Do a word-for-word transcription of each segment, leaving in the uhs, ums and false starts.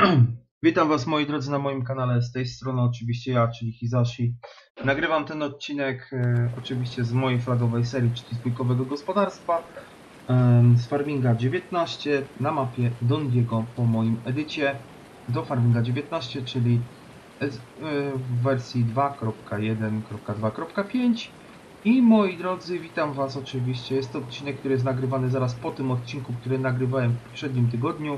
Witam Was, moi drodzy, na moim kanale. Z tej strony oczywiście ja, czyli Hizashi. Nagrywam ten odcinek e, oczywiście z mojej flagowej serii, czyli z Bójkowego Gospodarstwa, e, z Farminga dziewiętnaście na mapie Don Diego po moim edycie do Farminga dziewiętnaście, czyli e, w wersji dwa kropka jeden kropka dwa kropka pięć. I moi drodzy, witam Was oczywiście. Jest to odcinek, który jest nagrywany zaraz po tym odcinku, który nagrywałem w poprzednim tygodniu.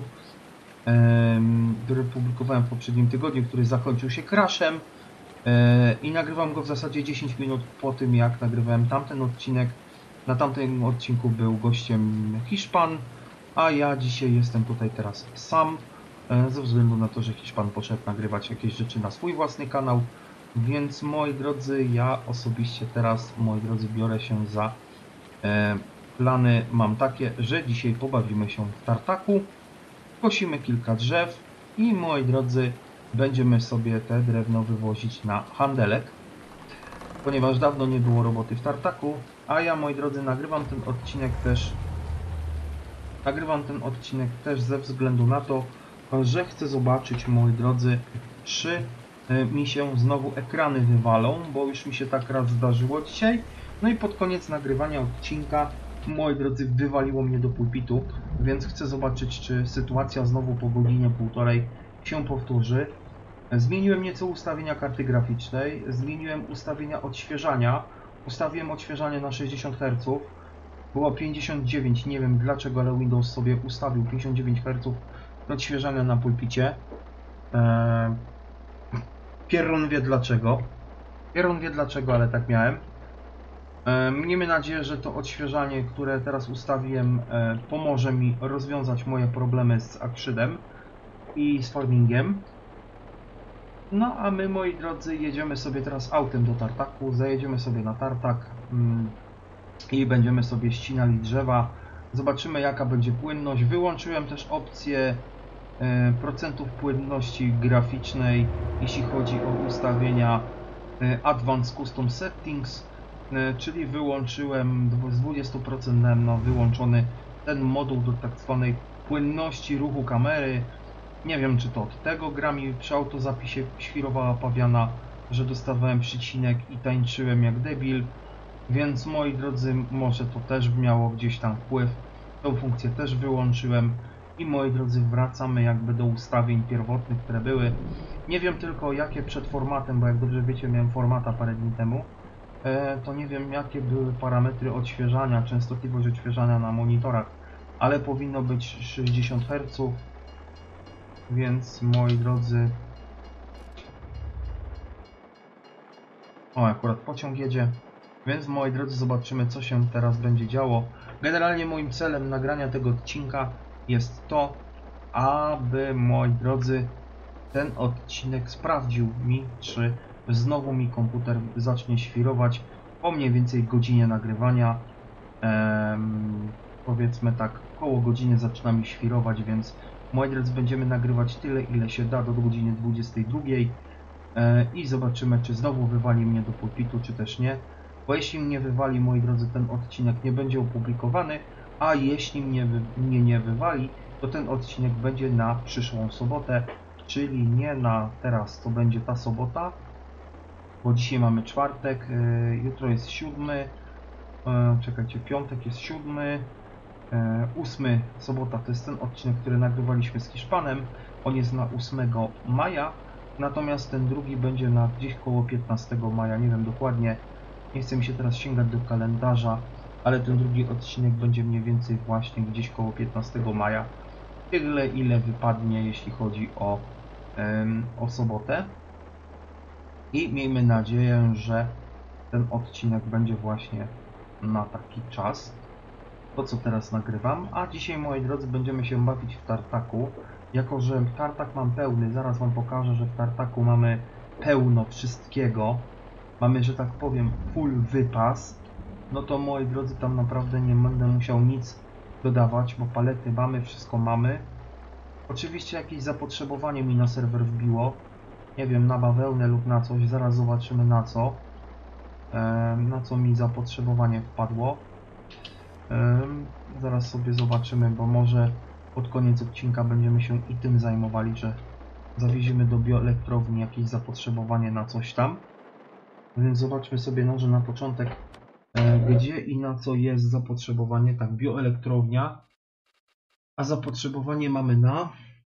Który publikowałem w poprzednim tygodniu, który zakończył się crashem i nagrywam go w zasadzie dziesięć minut po tym, jak nagrywałem tamten odcinek. Na tamtym odcinku był gościem Hiszpan, a ja dzisiaj jestem tutaj teraz sam, ze względu na to, że Hiszpan poszedł nagrywać jakieś rzeczy na swój własny kanał. Więc moi drodzy, ja osobiście teraz, moi drodzy, biorę się za e, plany. Mam takie, że dzisiaj pobawimy się w tartaku. Kosimy kilka drzew i moi drodzy, będziemy sobie te drewno wywozić na handelek, ponieważ dawno nie było roboty w tartaku, a ja, moi drodzy, nagrywam ten odcinek też nagrywam ten odcinek też ze względu na to, że chcę zobaczyć, moi drodzy, czy mi się znowu ekrany wywalą, bo już mi się tak raz zdarzyło dzisiaj. No i pod koniec nagrywania odcinka, moi drodzy, wywaliło mnie do pulpitu, więc chcę zobaczyć, czy sytuacja znowu po godzinie półtorej się powtórzy. Zmieniłem nieco ustawienia karty graficznej, zmieniłem ustawienia odświeżania, ustawiłem odświeżanie na sześćdziesiąt herców, było pięćdziesiąt dziewięć, nie wiem dlaczego, ale Windows sobie ustawił pięćdziesiąt dziewięć herców odświeżania na pulpicie. Eee, Pieron wie dlaczego, Pieron wie dlaczego, ale tak miałem. Miejmy nadzieję, że to odświeżanie, które teraz ustawiłem, pomoże mi rozwiązać moje problemy z Akrzydem i z farmingiem. No a my, moi drodzy, jedziemy sobie teraz autem do tartaku, zajedziemy sobie na tartak i będziemy sobie ścinali drzewa. Zobaczymy, jaka będzie płynność. Wyłączyłem też opcję procentów płynności graficznej, jeśli chodzi o ustawienia Advanced Custom Settings. Czyli wyłączyłem z dwudziestu procent no, wyłączony ten moduł do tak zwanej płynności ruchu kamery. Nie wiem, czy to od tego gra mi przy autozapisie świrowała pawiana, że dostawałem przycinek i tańczyłem jak debil. Więc, moi drodzy, może to też miało gdzieś tam wpływ. Tą funkcję też wyłączyłem. I, moi drodzy, wracamy jakby do ustawień pierwotnych, które były. Nie wiem tylko, jakie przed formatem, bo jak dobrze wiecie, miałem formata parę dni temu. To nie wiem, jakie były parametry odświeżania, częstotliwość odświeżania na monitorach, ale powinno być sześćdziesiąt herców, więc, moi drodzy, o, akurat pociąg jedzie, więc, moi drodzy, zobaczymy, co się teraz będzie działo. Generalnie moim celem nagrania tego odcinka jest to, aby, moi drodzy, ten odcinek sprawdził mi, czy znowu mi komputer zacznie świrować po mniej więcej godzinie nagrywania. Ehm, powiedzmy tak, koło godziny zaczyna mi świrować, więc, moi drodzy, będziemy nagrywać tyle, ile się da do godziny dwudziestej drugiej ehm, i zobaczymy, czy znowu wywali mnie do pulpitu, czy też nie. Bo jeśli mnie wywali, moi drodzy, ten odcinek nie będzie opublikowany, a jeśli mnie, mnie nie wywali, to ten odcinek będzie na przyszłą sobotę, czyli nie na teraz, to będzie ta sobota, bo dzisiaj mamy czwartek, jutro jest siódmy, czekajcie, piątek jest siódmy, ósmy, sobota to jest ten odcinek, który nagrywaliśmy z Hiszpanem, on jest na ósmego maja, natomiast ten drugi będzie na gdzieś koło piętnastego maja, nie wiem dokładnie, nie chcę mi się teraz sięgać do kalendarza, ale ten drugi odcinek będzie mniej więcej właśnie gdzieś koło piętnastego maja, tyle ile wypadnie, jeśli chodzi o, o sobotę. I miejmy nadzieję, że ten odcinek będzie właśnie na taki czas, to co teraz nagrywam. A dzisiaj, moi drodzy, będziemy się bawić w tartaku. Jako że tartak mam pełny, zaraz wam pokażę, że w tartaku mamy pełno wszystkiego. Mamy, że tak powiem, full wypas. No to, moi drodzy, tam naprawdę nie będę musiał nic dodawać, bo palety mamy, wszystko mamy. Oczywiście jakieś zapotrzebowanie mi na serwer wbiło. Nie wiem, na bawełnę lub na coś, zaraz zobaczymy na co. E, na co mi zapotrzebowanie wpadło. E, zaraz sobie zobaczymy, bo może pod koniec odcinka będziemy się i tym zajmowali, że zawieziemy do bioelektrowni jakieś zapotrzebowanie na coś tam. Więc zobaczmy sobie może na początek, gdzie i na co jest zapotrzebowanie. Tak, bioelektrownia, a zapotrzebowanie mamy na...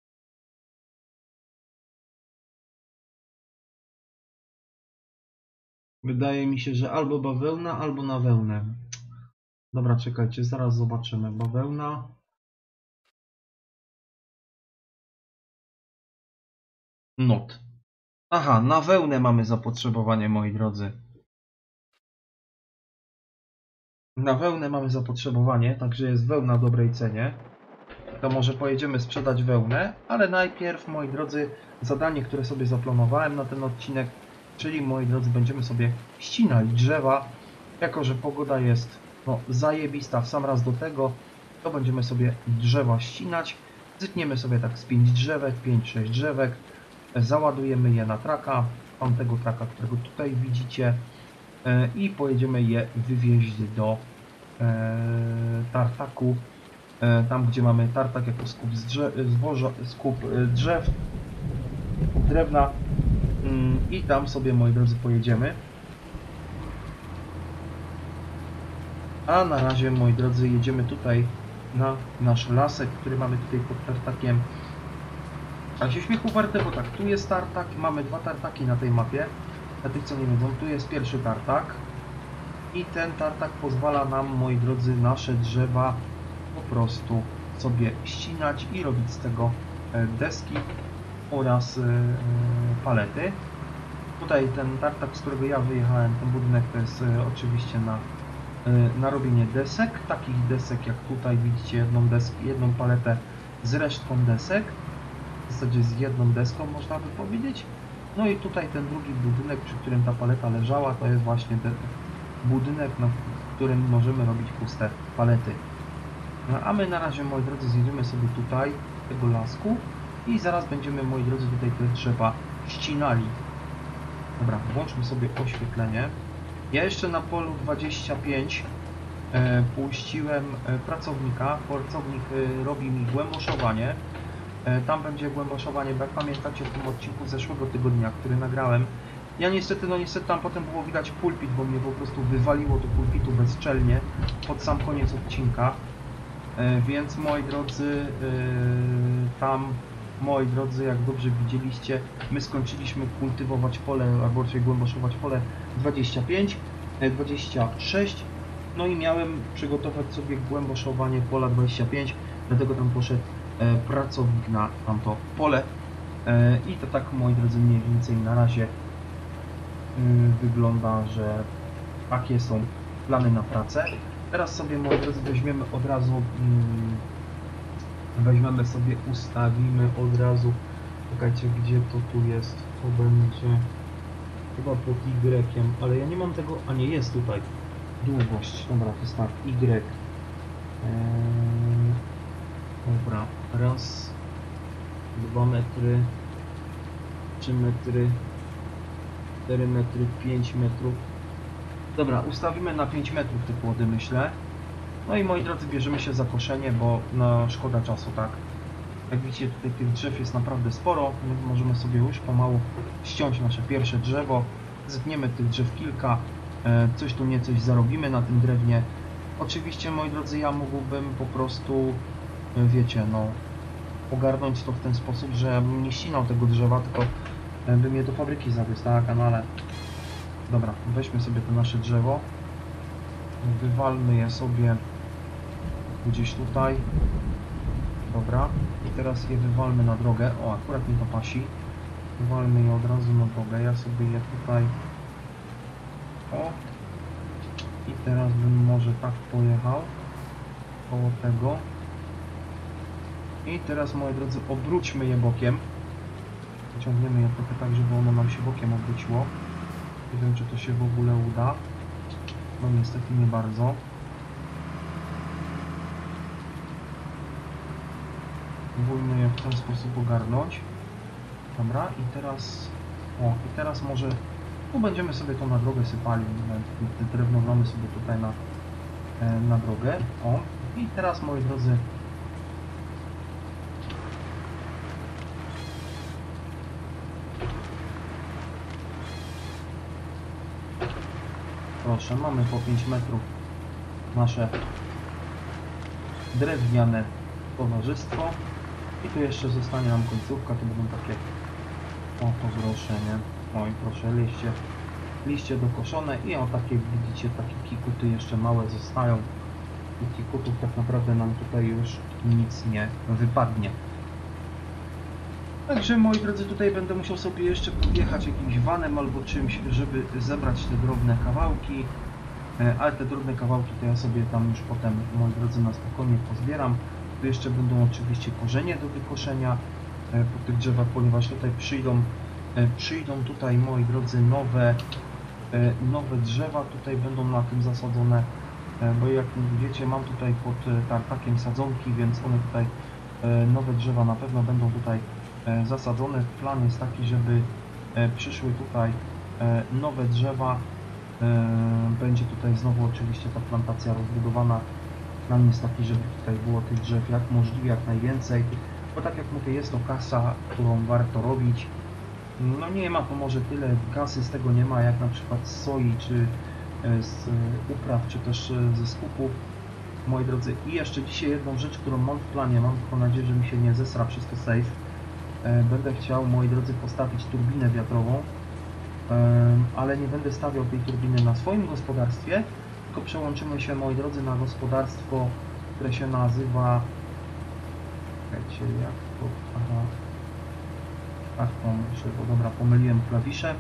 Wydaje mi się, że albo bawełna, albo na wełnę. Dobra, czekajcie, zaraz zobaczymy. Bawełna. Not. Aha, na wełnę mamy zapotrzebowanie, moi drodzy. Na wełnę mamy zapotrzebowanie, także jest wełna w dobrej cenie. To może pojedziemy sprzedać wełnę, ale najpierw, moi drodzy, zadanie, które sobie zaplanowałem na ten odcinek, czyli, moi drodzy, będziemy sobie ścinali drzewa. Jako że pogoda jest no, zajebista w sam raz do tego, to będziemy sobie drzewa ścinać. Zytniemy sobie tak z pięć drzewek, pięć sześć drzewek, załadujemy je na traka, tamtego traka, którego tutaj widzicie, i pojedziemy je wywieźć do e, tartaku, e, tam gdzie mamy tartak jako skup, drzew, zboża, skup drzew, skup drewna, mm, i tam sobie, moi drodzy, pojedziemy. A na razie, moi drodzy, jedziemy tutaj na nasz lasek, który mamy tutaj pod tartakiem. A się śmiechu warte, bo tak, tu jest tartak, mamy dwa tartaki na tej mapie. Dla tych, co nie wiedzą, tu jest pierwszy tartak. I ten tartak pozwala nam, moi drodzy, nasze drzewa po prostu sobie ścinać i robić z tego deski oraz palety. Tutaj ten tartak, z którego ja wyjechałem, ten budynek, to jest oczywiście na, na robienie desek. Takich desek, jak tutaj widzicie, jedną, deskę, jedną paletę z resztką desek. W zasadzie z jedną deską, można by powiedzieć. No i tutaj ten drugi budynek, przy którym ta paleta leżała, to jest właśnie ten budynek, na którym możemy robić puste palety. No, a my na razie, moi drodzy, zjedziemy sobie tutaj tego lasku i zaraz będziemy, moi drodzy, tutaj te drzewa ścinali. Dobra, włączmy sobie oświetlenie. Ja jeszcze na polu dwadzieścia pięć e, puściłem e, pracownika. Pracownik e, robi mi głęboszowanie. E, tam będzie głęboszowanie, bo jak pamiętacie, w tym odcinku z zeszłego tygodnia, który nagrałem, ja niestety, no niestety tam potem było widać pulpit, bo mnie po prostu wywaliło do pulpitu bezczelnie pod sam koniec odcinka. E, więc moi drodzy, e, tam, moi drodzy, jak dobrze widzieliście, my skończyliśmy kultywować pole, albo raczej głęboszować pole dwadzieścia pięć, dwadzieścia sześć, no i miałem przygotować sobie głęboszowanie pola dwadzieścia pięć, dlatego tam poszedł e, pracownik na tamto pole. E, I to tak, moi drodzy, mniej więcej na razie wygląda, że takie są plany na pracę. Teraz sobie, moi drodzy, weźmiemy od razu, hmm, weźmiemy sobie, ustawimy od razu, czekajcie, gdzie to tu jest, to będzie chyba pod Y, ale ja nie mam tego, a nie, jest tutaj, długość, dobra, to jest tak, Y, eee, dobra, raz, dwa metry, trzy metry, cztery metry, pięć metrów. Dobra, ustawimy na pięć metrów te płody, myślę. No i, moi drodzy, bierzemy się za koszenie, bo no, szkoda czasu, tak? Jak widzicie, tutaj tych drzew jest naprawdę sporo. My możemy sobie już pomału ściąć nasze pierwsze drzewo. Zetniemy tych drzew kilka. Coś tu nie coś zarobimy na tym drewnie. Oczywiście, moi drodzy, ja mógłbym po prostu, wiecie, no, ogarnąć to w ten sposób, że bym nie ścinał tego drzewa, tylko bym je do fabryki zawiózł, tak? No ale dobra, weźmy sobie to nasze drzewo, wywalmy je sobie gdzieś tutaj, dobra, i teraz je wywalmy na drogę. O, akurat mi to pasi, wywalmy je od razu na drogę, ja sobie je tutaj, o, i teraz bym może tak pojechał koło tego i teraz, moi drodzy, obróćmy je bokiem. Ciągniemy je trochę tak, żeby ono nam się bokiem obróciło. Nie wiem, czy to się w ogóle uda. No niestety nie bardzo. Próbujmy je w ten sposób ogarnąć. Dobra, i teraz... O, i teraz może... Tu będziemy sobie to na drogę sypali. Te drewno mamy sobie tutaj na, na drogę. O, i teraz, moi drodzy... proszę, mamy po pięć metrów nasze drewniane towarzystwo. I tu jeszcze zostanie nam końcówka, to będą takie oto grosze, nie? Oj, proszę, liście, liście dokoszone i o takie, widzicie, takie kikuty jeszcze małe zostają. I kikutów tak naprawdę nam tutaj już nic nie wypadnie. Także moi drodzy, tutaj będę musiał sobie jeszcze podjechać jakimś vanem albo czymś, żeby zebrać te drobne kawałki. Ale te drobne kawałki to ja sobie tam już potem, moi drodzy, na spokojnie pozbieram. Tu jeszcze będą oczywiście korzenie do wykoszenia po tych drzewach, ponieważ tutaj przyjdą, przyjdą tutaj, moi drodzy, nowe, nowe drzewa tutaj będą na tym zasadzone, bo jak wiecie, mam tutaj pod tartakiem sadzonki, więc one tutaj, nowe drzewa na pewno będą tutaj zasadzone. Plan jest taki, żeby przyszły tutaj nowe drzewa. Będzie tutaj znowu oczywiście ta plantacja rozbudowana. Plan jest taki, żeby tutaj było tych drzew jak możliwie, jak najwięcej. Bo tak jak mówię, jest to kasa, którą warto robić. No nie ma to może tyle kasy z tego nie ma, jak na przykład z soi, czy z upraw, czy też ze skupów. Moi drodzy, i jeszcze dzisiaj jedną rzecz, którą mam w planie, mam tylko nadzieję, że mi się nie zesra przez to safe. Będę chciał, moi drodzy, postawić turbinę wiatrową, ale nie będę stawiał tej turbiny na swoim gospodarstwie, tylko przełączymy się, moi drodzy, na gospodarstwo, które się nazywa... Czekajcie, jak to... Aha... Tak, pomyślę, bo dobra, pomyliłem klawisze.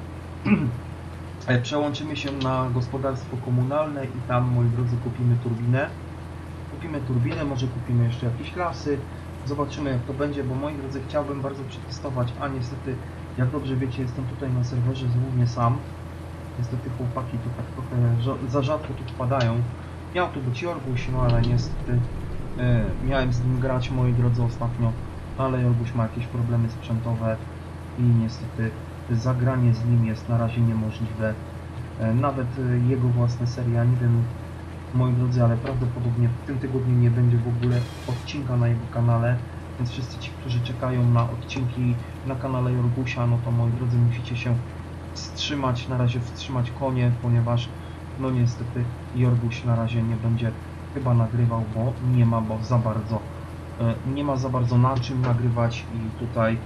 Przełączymy się na gospodarstwo komunalne i tam, moi drodzy, kupimy turbinę. Kupimy turbinę, może kupimy jeszcze jakieś lasy. Zobaczymy, jak to będzie, bo moi drodzy, chciałbym bardzo przetestować, a niestety, jak dobrze wiecie, jestem tutaj na serwerze głównie sam. Niestety chłopaki tu tak trochę za rzadko tu wpadają. Miał tu być Jorguś, no ale niestety e, miałem z nim grać, moi drodzy, ostatnio, ale Jorguś ma jakieś problemy sprzętowe i niestety zagranie z nim jest na razie niemożliwe. E, nawet e, jego własne seria, nie wiem, moi drodzy, ale prawdopodobnie w tym tygodniu nie będzie w ogóle odcinka na jego kanale, więc wszyscy ci, którzy czekają na odcinki na kanale Jorgusia, no to moi drodzy, musicie się wstrzymać, na razie wstrzymać konie, ponieważ no niestety Jorguś na razie nie będzie chyba nagrywał, bo nie ma, bo za bardzo nie ma za bardzo na czym nagrywać i tutaj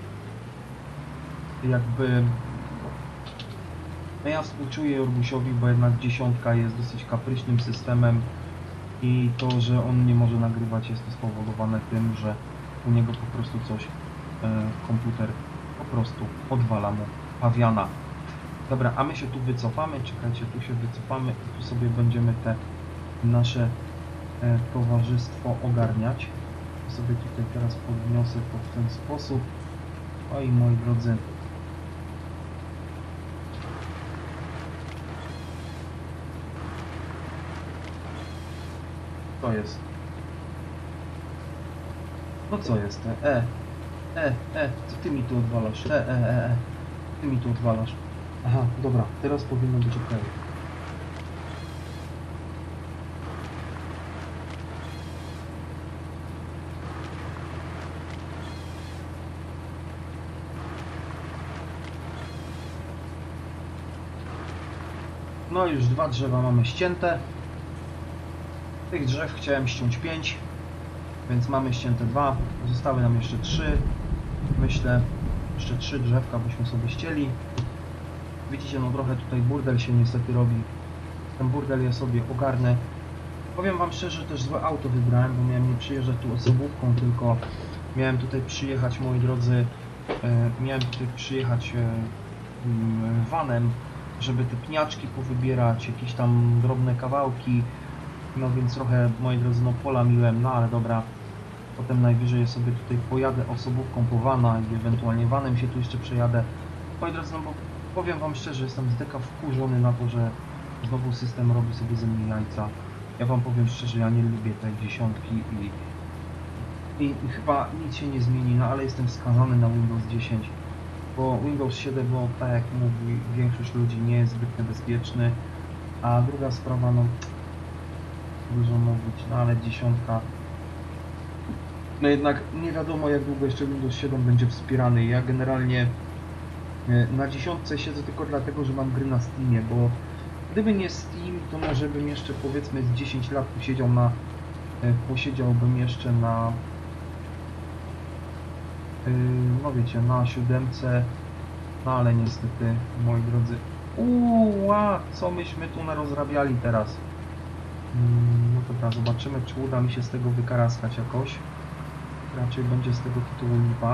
jakby no ja współczuję Jorgusiowi, bo jednak dziesiątka jest dosyć kapryśnym systemem i to, że on nie może nagrywać, jest to spowodowane tym, że u niego po prostu coś e, komputer po prostu odwala mu pawiana. Dobra, a my się tu wycofamy, czekajcie, tu się wycofamy i tu sobie będziemy te nasze e, towarzystwo ogarniać. Sobie tutaj teraz podniosę to w ten sposób. Oj, moi drodzy, to jest. No co jest? E, e, e, co ty mi tu odwalasz? E, e, e, e. Ty mi tu odwalasz. Aha, dobra, teraz powinno być ok. No już dwa drzewa mamy ścięte. Tych drzew chciałem ściąć pięć, więc mamy ścięte dwa. Zostały nam jeszcze trzy. Myślę, jeszcze trzy drzewka byśmy sobie ścięli. Widzicie, no trochę tutaj burdel się niestety robi. Ten burdel ja sobie ogarnę. Powiem wam szczerze, też złe auto wybrałem, bo miałem nie przyjeżdżać tu osobówką, tylko miałem tutaj przyjechać, moi drodzy, e, miałem tutaj przyjechać e, vanem, żeby te pniaczki powybierać, jakieś tam drobne kawałki. No więc trochę, moi drodzy, no polamiłem, no ale dobra. Potem najwyżej sobie tutaj pojadę osobówką po vana i ewentualnie vanem się tu jeszcze przejadę. Moi drodzy, no bo powiem wam szczerze, jestem z deka wkurzony na to, że znowu system robi sobie ze mnie jajca. Ja wam powiem szczerze, ja nie lubię tej dziesiątki i, i, i chyba nic się nie zmieni, no ale jestem skazany na Windows dziesięć. Bo Windows siedem, no tak jak mówi większość ludzi, nie jest zbyt niebezpieczny. A druga sprawa, no dużo mówić, no ale dziesiątka, no jednak nie wiadomo jak długo jeszcze Windows siedem będzie wspierany. Ja generalnie na dziesiątce siedzę tylko dlatego, że mam gry na Steamie, bo Gdyby nie Steam, to może bym jeszcze powiedzmy z dziesięć lat posiedział na, e, posiedziałbym jeszcze na, yy, no wiecie, na siódemce, no ale niestety, moi drodzy, uła, co myśmy tu narozrabiali teraz. Mm, no dobra, zobaczymy, czy uda mi się z tego wykaraskać jakoś. Raczej będzie z tego tytułu lipa.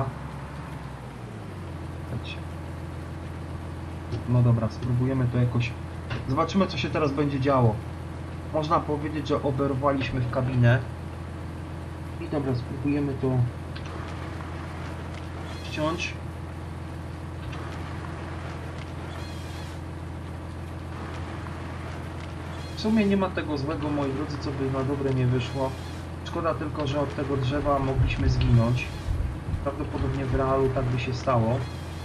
No dobra, spróbujemy to jakoś. Zobaczymy, co się teraz będzie działo. Można powiedzieć, że oberwaliśmy w kabinę. I dobra, spróbujemy to ściąć. W sumie nie ma tego złego, moi drodzy, co by na dobre nie wyszło. Szkoda tylko, że od tego drzewa mogliśmy zginąć. Prawdopodobnie w realu tak by się stało.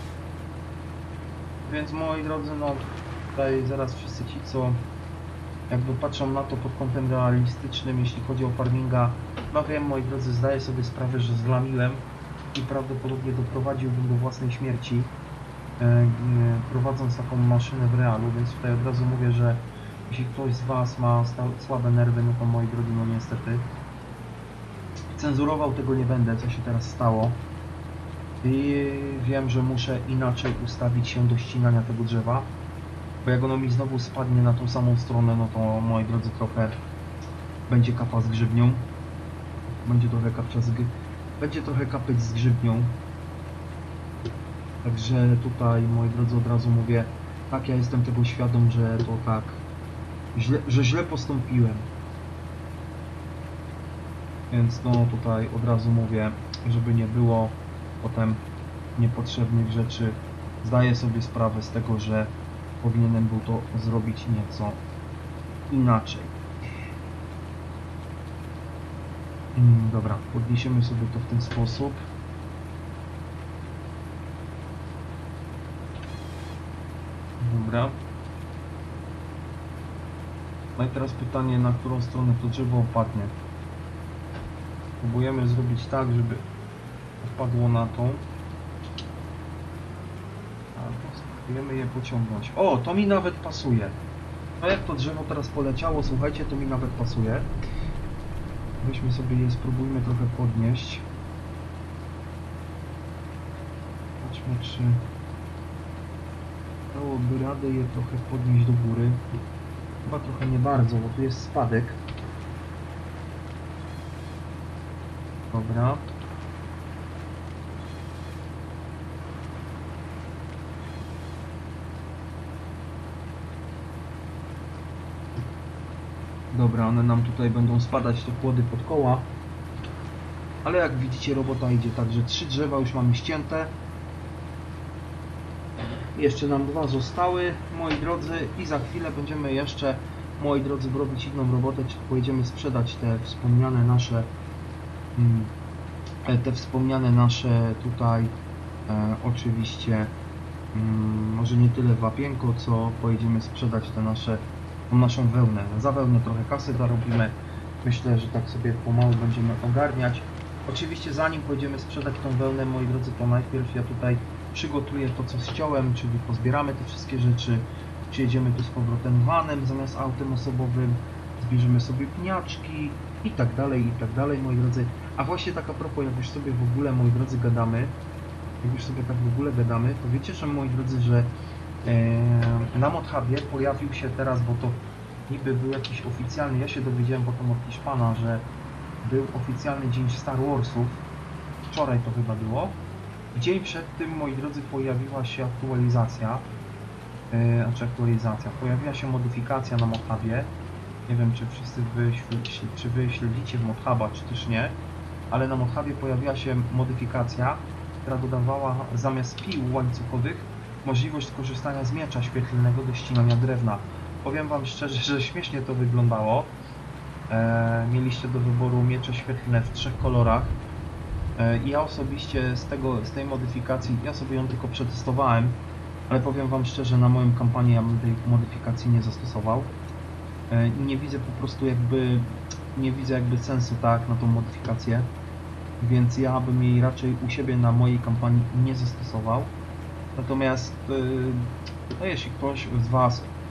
Więc moi drodzy, no tutaj zaraz wszyscy ci, co jakby patrzą na to pod kątem realistycznym, jeśli chodzi o farminga, no wiem, moi drodzy, zdaję sobie sprawę, że zlamiłem i prawdopodobnie doprowadziłbym do własnej śmierci, e, e, prowadząc taką maszynę w realu, więc tutaj od razu mówię, że jeśli ktoś z Was ma słabe nerwy, no to moi drodzy, no niestety cenzurował tego nie będę, co się teraz stało. I wiem, że muszę inaczej ustawić się do ścinania tego drzewa, bo jak ono mi znowu spadnie na tą samą stronę, no to moi drodzy, trochę będzie kapa z grzybnią. Będzie trochę kapcia z będzie trochę kapeć z grzybnią. Także tutaj, moi drodzy, od razu mówię, tak, ja jestem tego świadom, że to tak, źle, że źle postąpiłem. Więc no tutaj od razu mówię, żeby nie było potem niepotrzebnych rzeczy. Zdaję sobie sprawę z tego, że powinienem był to zrobić nieco inaczej. Mm, dobra, podniesiemy sobie to w ten sposób. Dobra. No i teraz pytanie, na którą stronę to drzewo opadnie. Próbujemy zrobić tak, żeby wpadło na tą. Albo spróbujemy je pociągnąć. O, to mi nawet pasuje. No jak to drzewo teraz poleciało, słuchajcie, to mi nawet pasuje. Weźmy sobie je, spróbujmy trochę podnieść. Patrzmy, czy dałoby radę je trochę podnieść do góry. Chyba trochę nie bardzo, bo tu jest spadek. Dobra. Dobra, one nam tutaj będą spadać, te płody pod koła. Ale jak widzicie, robota idzie, także trzy drzewa już mamy ścięte. Jeszcze nam dwa zostały, moi drodzy, i za chwilę będziemy jeszcze, moi drodzy, robić inną robotę, czyli pojedziemy sprzedać te wspomniane nasze te wspomniane nasze tutaj e, oczywiście mm, może nie tyle wapienko, co pojedziemy sprzedać te nasze tą naszą wełnę. Za wełnę trochę kasy zarobimy. Myślę, że tak sobie pomału będziemy ogarniać. Oczywiście zanim pojedziemy sprzedać tą wełnę, moi drodzy, to najpierw ja tutaj przygotuję to, co ściąłem, czyli pozbieramy te wszystkie rzeczy, przyjedziemy tu z powrotem vanem zamiast autem osobowym, zbierzemy sobie pniaczki i tak dalej, i tak dalej, moi drodzy. A właśnie tak a propos, jak już sobie w ogóle, moi drodzy, gadamy, jak już sobie tak w ogóle gadamy, to wiecie, że, moi drodzy, że e, na ModHubie pojawił się teraz, bo to niby był jakiś oficjalny, ja się dowiedziałem potem od Hiszpana, że był oficjalny dzień Star Warsów, wczoraj to chyba było. Dzień przed tym, moi drodzy, pojawiła się aktualizacja, yy, znaczy aktualizacja, pojawiła się modyfikacja na ModHubie. Nie wiem, czy wszyscy wy, czy wy śledzicie w ModHuba, czy też nie, ale na ModHubie pojawiła się modyfikacja, która dodawała zamiast pił łańcuchowych możliwość skorzystania z miecza świetlnego do ścinania drewna. Powiem wam szczerze, że śmiesznie to wyglądało. E, mieliście do wyboru miecze świetlne w trzech kolorach. E, ja osobiście z, tego, z tej modyfikacji, ja sobie ją tylko przetestowałem, ale powiem wam szczerze, na moją kampanię ja bym tej modyfikacji nie zastosował. E, nie widzę po prostu jakby, nie widzę jakby sensu, tak, na tą modyfikację, więc ja bym jej raczej u siebie na mojej kampanii nie zastosował. Natomiast, e, no jeśli ktoś z was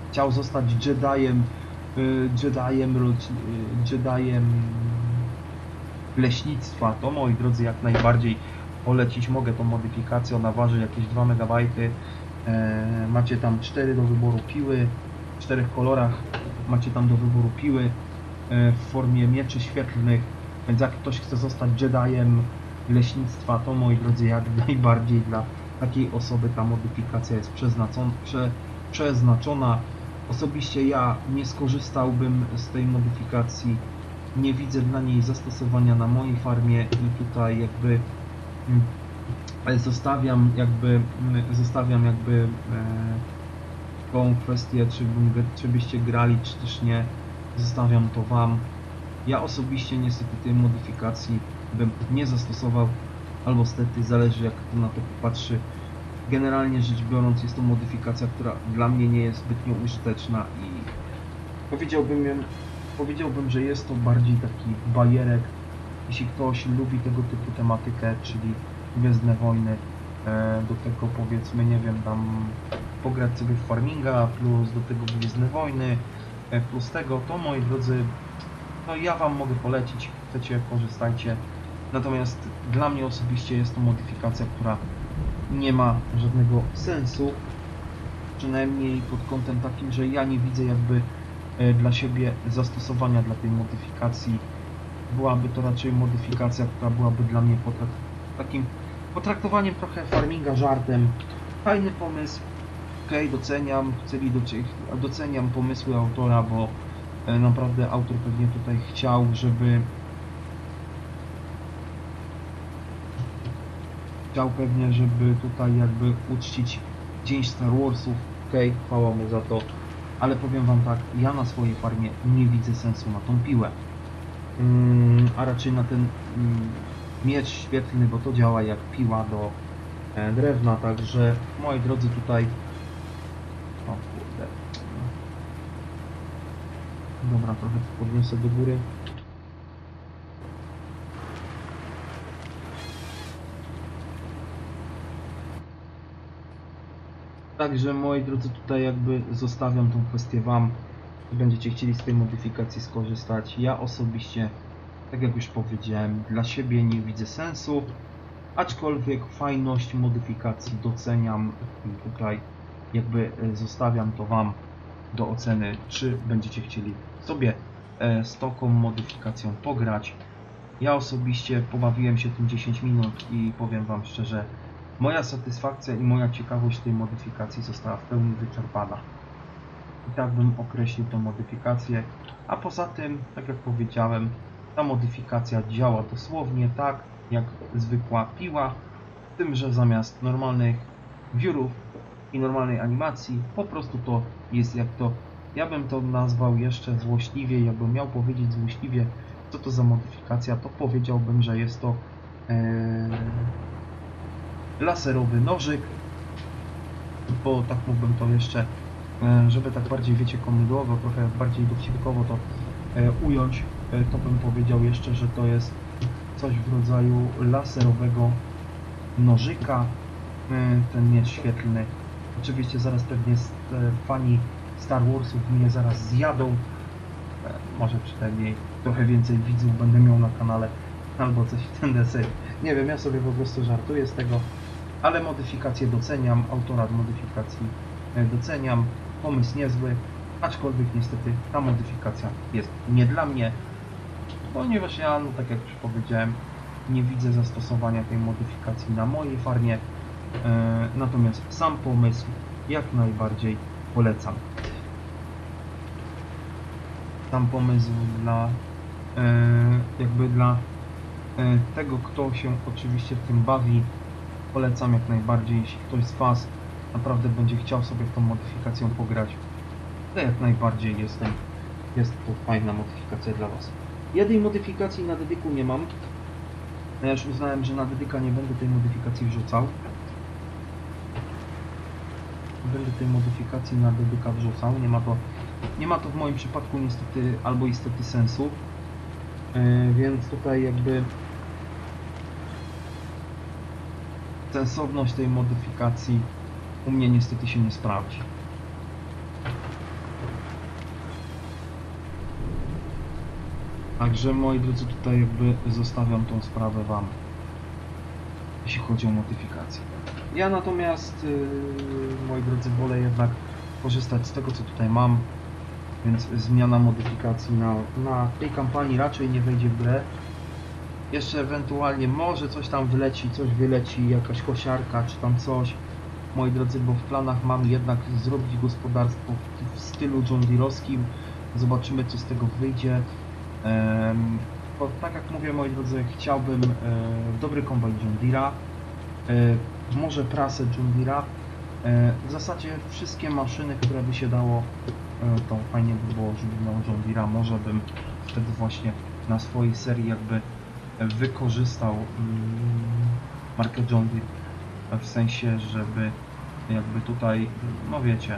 chciał zostać Jediem, y, Jediem, roc- y, Jediem leśnictwa, to moi drodzy jak najbardziej polecić mogę tą modyfikację. Ona waży jakieś dwa megabajty. E, macie tam cztery do wyboru piły, w czterech kolorach macie tam do wyboru piły e, w formie mieczy świetlnych, więc jak ktoś chce zostać Jediem leśnictwa, to moi drodzy jak najbardziej dla takiej osoby ta modyfikacja jest przeznaczona, prze, przeznaczona. Osobiście ja nie skorzystałbym z tej modyfikacji, nie widzę dla niej zastosowania na mojej farmie i tutaj jakby mm, zostawiam jakby mm, zostawiam jakby e, tą kwestię, czy, bym- czy byście grali, czy też nie, zostawiam to wam. Ja osobiście niestety tej modyfikacji bym nie zastosował, albo stety, zależy jak kto na to popatrzy. Generalnie rzecz biorąc jest to modyfikacja, która dla mnie nie jest zbytnio użyteczna i powiedziałbym, ją- powiedziałbym, że jest to bardziej taki bajerek. Jeśli ktoś lubi tego typu tematykę, czyli Gwiezdne Wojny, e, do tego powiedzmy, nie wiem, tam pograć sobie w farminga, plus do tego Gwiezdne Wojny, e, plus tego, to moi drodzy, no ja wam mogę polecić, chcecie, korzystajcie. Natomiast dla mnie osobiście jest to modyfikacja, która nie ma żadnego sensu, przynajmniej pod kątem takim, że ja nie widzę jakby e, dla siebie zastosowania dla tej modyfikacji. Byłaby to raczej modyfikacja, która byłaby dla mnie potrakt takim potraktowaniem trochę farminga żartem. Fajny pomysł, okej, okay, doceniam, chceli doce- doceniam pomysły autora, bo e, naprawdę autor pewnie tutaj chciał, żeby chciał pewnie, żeby tutaj jakby uczcić Dzień Star Warsów, okej, okay, chwała mu za to, ale powiem wam tak, ja na swojej farmie nie widzę sensu na tą piłę, mm, a raczej na ten mm, miecz świetlny, bo to działa jak piła do e, drewna, także moi drodzy tutaj, o kurde, dobra, trochę to podniosę do góry. Także moi drodzy, tutaj jakby zostawiam tą kwestię wam, będziecie chcieli z tej modyfikacji skorzystać. Ja osobiście, tak jak już powiedziałem, dla siebie nie widzę sensu, aczkolwiek fajność modyfikacji doceniam i tutaj jakby zostawiam to wam do oceny, czy będziecie chcieli sobie z taką modyfikacją pograć. Ja osobiście pobawiłem się tym dziesięć minut i powiem wam szczerze, moja satysfakcja i moja ciekawość tej modyfikacji została w pełni wyczerpana. I tak bym określił tą modyfikację. A poza tym, tak jak powiedziałem, ta modyfikacja działa dosłownie tak, jak zwykła piła, z tym, że zamiast normalnych wiórów i normalnej animacji, po prostu to jest jak to, ja bym to nazwał jeszcze złośliwie, jakbym miał powiedzieć złośliwie, co to za modyfikacja, to powiedziałbym, że jest to ee, laserowy nożyk, bo tak mógłbym to jeszcze, żeby tak bardziej, wiecie, komediowo, trochę bardziej dowcipkowo to e, ująć, e, to bym powiedział jeszcze, że to jest coś w rodzaju laserowego nożyka, e, ten miecz świetlny. Oczywiście zaraz pewnie st, e, fani Star Warsów mnie zaraz zjadą, e, może przynajmniej trochę więcej widzów będę miał na kanale, albo coś w ten deser. Nie wiem, ja sobie po prostu żartuję z tego, ale modyfikację doceniam, autora modyfikacji doceniam, pomysł niezły, aczkolwiek niestety ta modyfikacja jest nie dla mnie, ponieważ ja, no tak jak już powiedziałem, nie widzę zastosowania tej modyfikacji na mojej farmie, e, natomiast sam pomysł jak najbardziej polecam. Sam pomysł dla e, jakby dla e, tego, kto się oczywiście w tym bawi, polecam jak najbardziej. Jeśli ktoś z was naprawdę będzie chciał sobie w tą modyfikacją pograć, to jak najbardziej jestem, jest to fajna modyfikacja dla was. Ja tej modyfikacji na dedyku nie mam. Ja już uznałem, że na dedyka nie będę tej modyfikacji wrzucał. Będę tej modyfikacji na dedyka wrzucał. Nie ma to, nie ma to w moim przypadku niestety albo istety sensu. Yy, więc tutaj jakby sensowność tej modyfikacji u mnie niestety się nie sprawdzi. Także moi drodzy, tutaj jakby zostawiam tą sprawę Wam, jeśli chodzi o modyfikację. Ja natomiast, yy, moi drodzy, wolę jednak korzystać z tego, co tutaj mam, więc zmiana modyfikacji na, na tej kampanii raczej nie wejdzie w grę. Jeszcze ewentualnie może coś tam wyleci, coś wyleci, jakaś kosiarka czy tam coś, moi drodzy, bo w planach mam jednak zrobić gospodarstwo w, w stylu John Deere'owskim. Zobaczymy, co z tego wyjdzie. Ehm, bo tak jak mówię, moi drodzy, chciałbym e, dobry kombajn John Deere'a, e, może prasę John Deere'a, e, w zasadzie wszystkie maszyny, które by się dało, e, to fajnie by było, żeby miał John Deere'a. Może bym wtedy właśnie na swojej serii jakby wykorzystał mm, markę John Deere, w sensie, żeby jakby tutaj, no wiecie,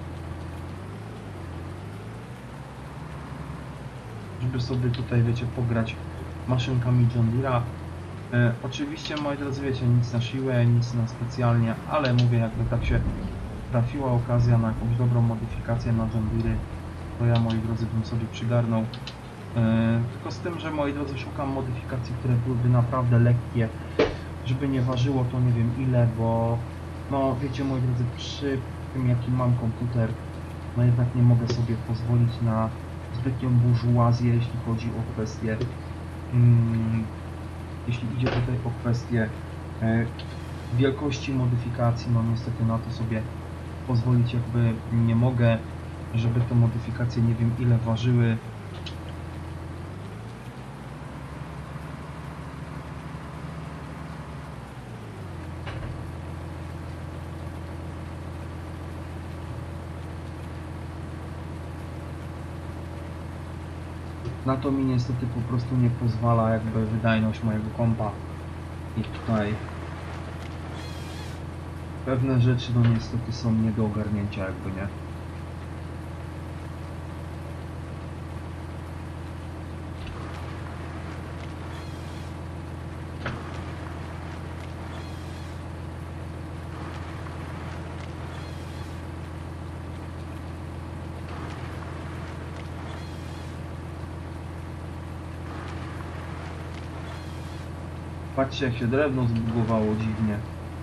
żeby sobie tutaj, wiecie, pograć maszynkami John Deere'a. E, oczywiście, moi drodzy, wiecie, nic na siłę, nic na specjalnie, ale mówię, jakby tak się trafiła okazja na jakąś dobrą modyfikację na John Deere, to ja, moi drodzy, bym sobie przygarnął. E, tylko z tym, że, moi drodzy, szukam modyfikacji, które byłyby naprawdę lekkie, żeby nie ważyło to nie wiem ile, bo no wiecie, moi drodzy, przy tym jaki mam komputer, no jednak nie mogę sobie pozwolić na zbytnią burżuazję, jeśli chodzi o kwestię mm, jeśli idzie tutaj o kwestię e, wielkości modyfikacji, no niestety na to sobie pozwolić jakby nie mogę, żeby te modyfikacje nie wiem ile ważyły. Na to mi niestety po prostu nie pozwala jakby wydajność mojego kompa i tutaj pewne rzeczy no niestety są nie do ogarnięcia jakby, nie? Patrzcie, jak się drewno zbugowało dziwnie.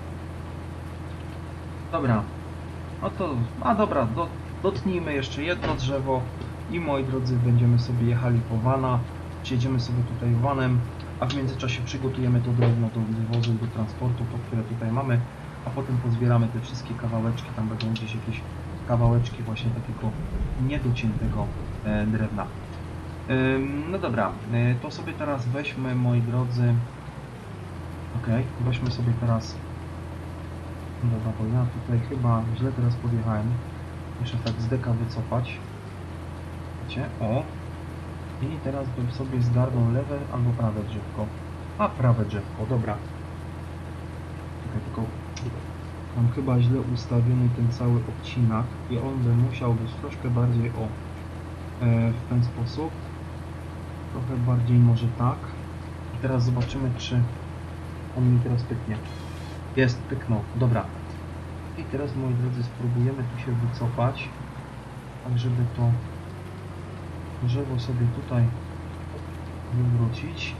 Dobra. No to... A dobra, do, dotknijmy jeszcze jedno drzewo i moi drodzy, będziemy sobie jechali po wana. Przyjedziemy sobie tutaj vanem, a w międzyczasie przygotujemy to drewno do wywozu i do transportu, to które tutaj mamy, a potem pozbieramy te wszystkie kawałeczki, tam będą gdzieś jakieś kawałeczki właśnie takiego niedociętego e, drewna. Ym, no dobra, e, to sobie teraz weźmy, moi drodzy. Ok, weźmy sobie teraz. Dobra, bo ja tutaj chyba źle teraz podjechałem. Muszę tak z deka wycofać. Wiecie? O! I teraz bym sobie zgarnął lewe albo prawe drzewko. A, prawe drzewko, dobra. Czekaj, tylko mam chyba źle ustawiony ten cały odcinek i on by musiał być troszkę bardziej o e, w ten sposób. Trochę bardziej może tak. I teraz zobaczymy, czy on mi teraz pyknie. Jest, pyknął, dobra. I teraz, moi drodzy, spróbujemy tu się wycofać, tak żeby to drzewo sobie tutaj wywrócić.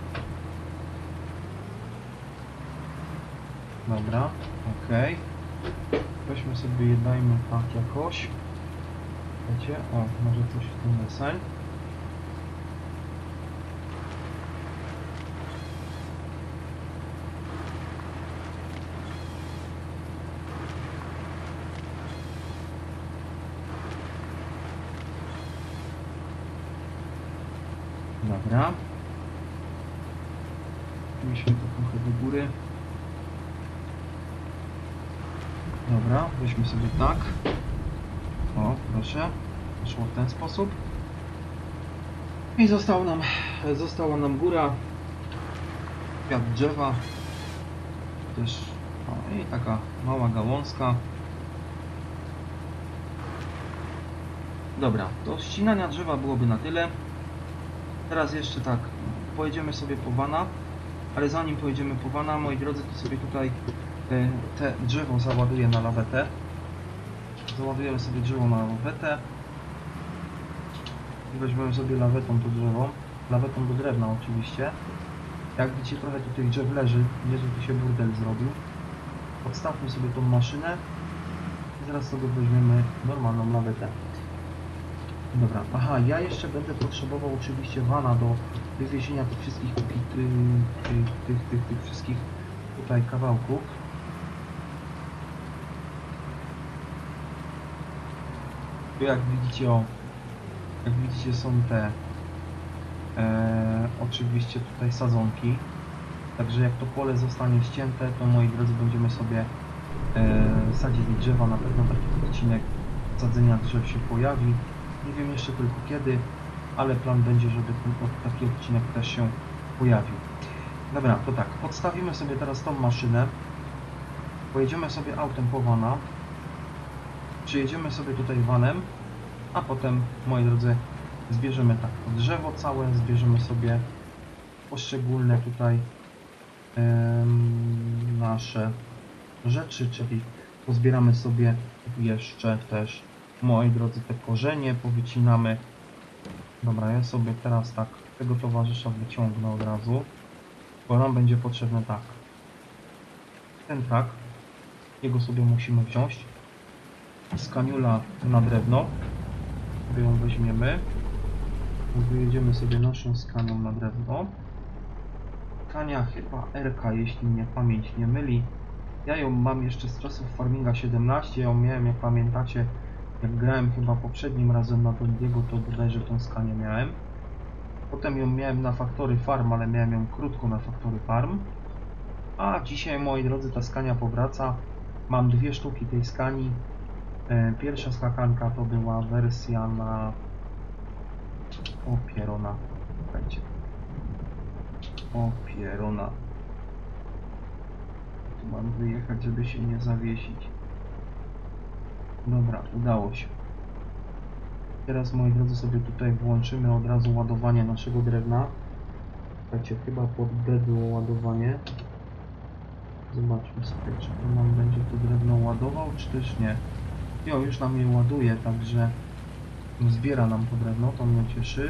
Dobra, ok. Weźmy sobie je, dajmy tak jakoś. Wiecie, o, może coś w tym deseń. Dobra. Weźmy to trochę do góry. Dobra, weźmy sobie tak. O, proszę. Szło w ten sposób. I została nam, została nam góra. Kwiat drzewa. Też, o, i taka mała gałązka. Dobra, do ścinania drzewa byłoby na tyle. Teraz jeszcze tak, pojedziemy sobie po wana, ale zanim pojedziemy po wana, moi drodzy, to sobie tutaj y, te drzewo załaduję na lawetę. Załadujemy sobie drzewo na lawetę i weźmiemy sobie lawetą to drzewo. lawetą do drewna oczywiście. Jak widzicie, trochę tutaj drzew leży, niezły tu się burdel zrobił. Odstawmy sobie tą maszynę i zaraz sobie weźmiemy normalną lawetę. Dobra, aha, ja jeszcze będę potrzebował oczywiście wana do wywiezienia tych wszystkich tych, tych, tych, tych, tych wszystkich tutaj kawałków. Tu jak widzicie, o, jak widzicie są te e, oczywiście tutaj sadzonki. Także jak to pole zostanie ścięte, to moi drodzy będziemy sobie e, sadzili drzewa. Na pewno taki odcinek sadzenia drzew się pojawi. Nie wiem jeszcze tylko kiedy, ale plan będzie, żeby ten, taki odcinek też się pojawił. Dobra, to tak, podstawimy sobie teraz tą maszynę. Pojedziemy sobie autem po wana. Przyjedziemy sobie tutaj vanem, a potem, moi drodzy, zbierzemy tak to drzewo całe, zbierzemy sobie poszczególne tutaj ym, nasze rzeczy, czyli pozbieramy sobie jeszcze też, moi drodzy, te korzenie, powycinamy. Dobra, ja sobie teraz tak tego towarzysza wyciągnę od razu, bo nam będzie potrzebny tak. Ten tak, jego sobie musimy wziąć. Skaniula na drewno, sobie ją weźmiemy. Wyjedziemy sobie naszą skanią na drewno. Skania chyba R K, jeśli mnie pamięć nie myli. Ja ją mam jeszcze z czasów Farminga siedemnaście, ja ją miałem, jak pamiętacie, jak grałem chyba poprzednim razem na Dondiego, to bodajże tą skanię miałem. Potem ją miałem na Factory Farm, ale miałem ją krótko na Factory Farm. A dzisiaj, moi drodzy, ta skania powraca. Mam dwie sztuki tej skani. Pierwsza skakanka to była wersja na opierona. Słuchajcie. Opierona. Tu mam wyjechać, żeby się nie zawiesić. Dobra, udało się. Teraz, moi drodzy, sobie tutaj włączymy od razu ładowanie naszego drewna. Słuchajcie, chyba pod B było ładowanie. Zobaczmy sobie, czy to nam będzie to drewno ładował, czy też nie. Jo, już nam je ładuje, także zbiera nam to drewno, to mnie cieszy.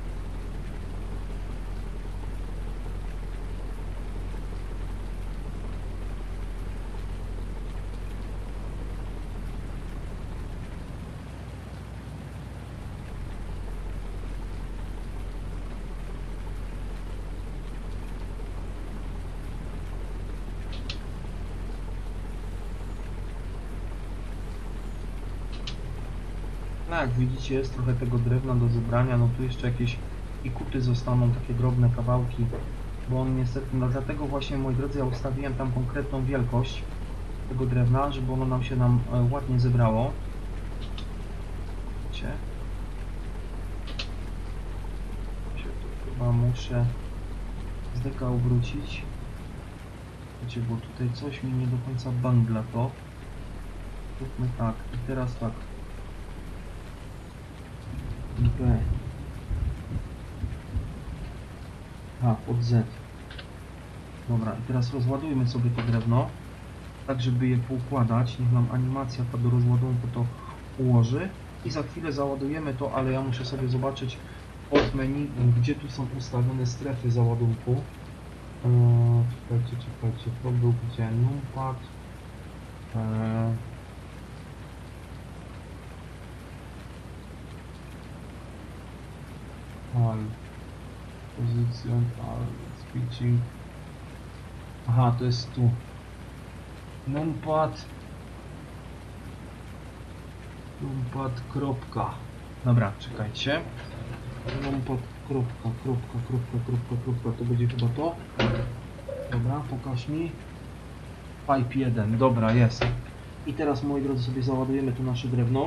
No jak widzicie, jest trochę tego drewna do zebrania, no tu jeszcze jakieś ikuty zostaną, takie drobne kawałki, bo on niestety, no dlatego właśnie, moi drodzy, ja ustawiłem tam konkretną wielkość tego drewna, żeby ono nam się nam e, ładnie zebrało. Widzicie? Się tu chyba muszę z deka obrócić. Wiecie, bo tutaj coś mi nie do końca bangla to. Zróbmy tak, i teraz tak. B. A, pod Z. Dobra, i teraz rozładujmy sobie to drewno, tak żeby je poukładać. Niech nam animacja ta do rozładunku to ułoży. I za chwilę załadujemy to, ale ja muszę sobie zobaczyć od menu, gdzie tu są ustawione strefy załadunku. Eee, czekajcie, czekajcie, to był gdzie? Numpad. Eee, Al, pozycjon, al, switching. Aha, to jest tu. Numpad. Numpad, kropka. Dobra, czekajcie. Numpad, kropka, kropka, kropka, kropka, kropka. To będzie chyba to. Dobra, pokaż mi. Pipe jeden, dobra, jest. I teraz, moi drodzy, sobie załadujemy tu nasze drewno.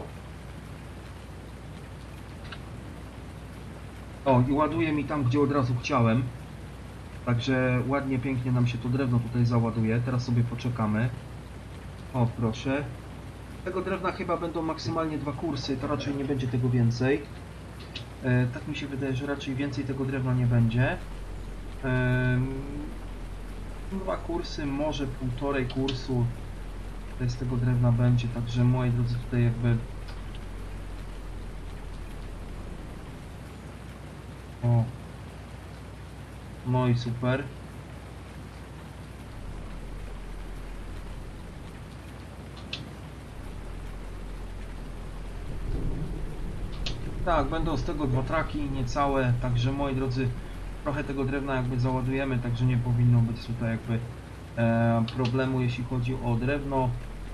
O, i ładuje mi tam, gdzie od razu chciałem. Także ładnie, pięknie nam się to drewno tutaj załaduje. Teraz sobie poczekamy. O, proszę. Tego drewna chyba będą maksymalnie dwa kursy, to raczej nie będzie tego więcej. E, tak mi się wydaje, że raczej więcej tego drewna nie będzie. E, dwa kursy, może półtorej kursu tutaj z tego drewna będzie, także moi drodzy, tutaj jakby... O, No i super. Tak, będą z tego dwa traki, niecałe, także moi drodzy, trochę tego drewna jakby załadujemy, także nie powinno być tutaj jakby e, problemu, jeśli chodzi o drewno.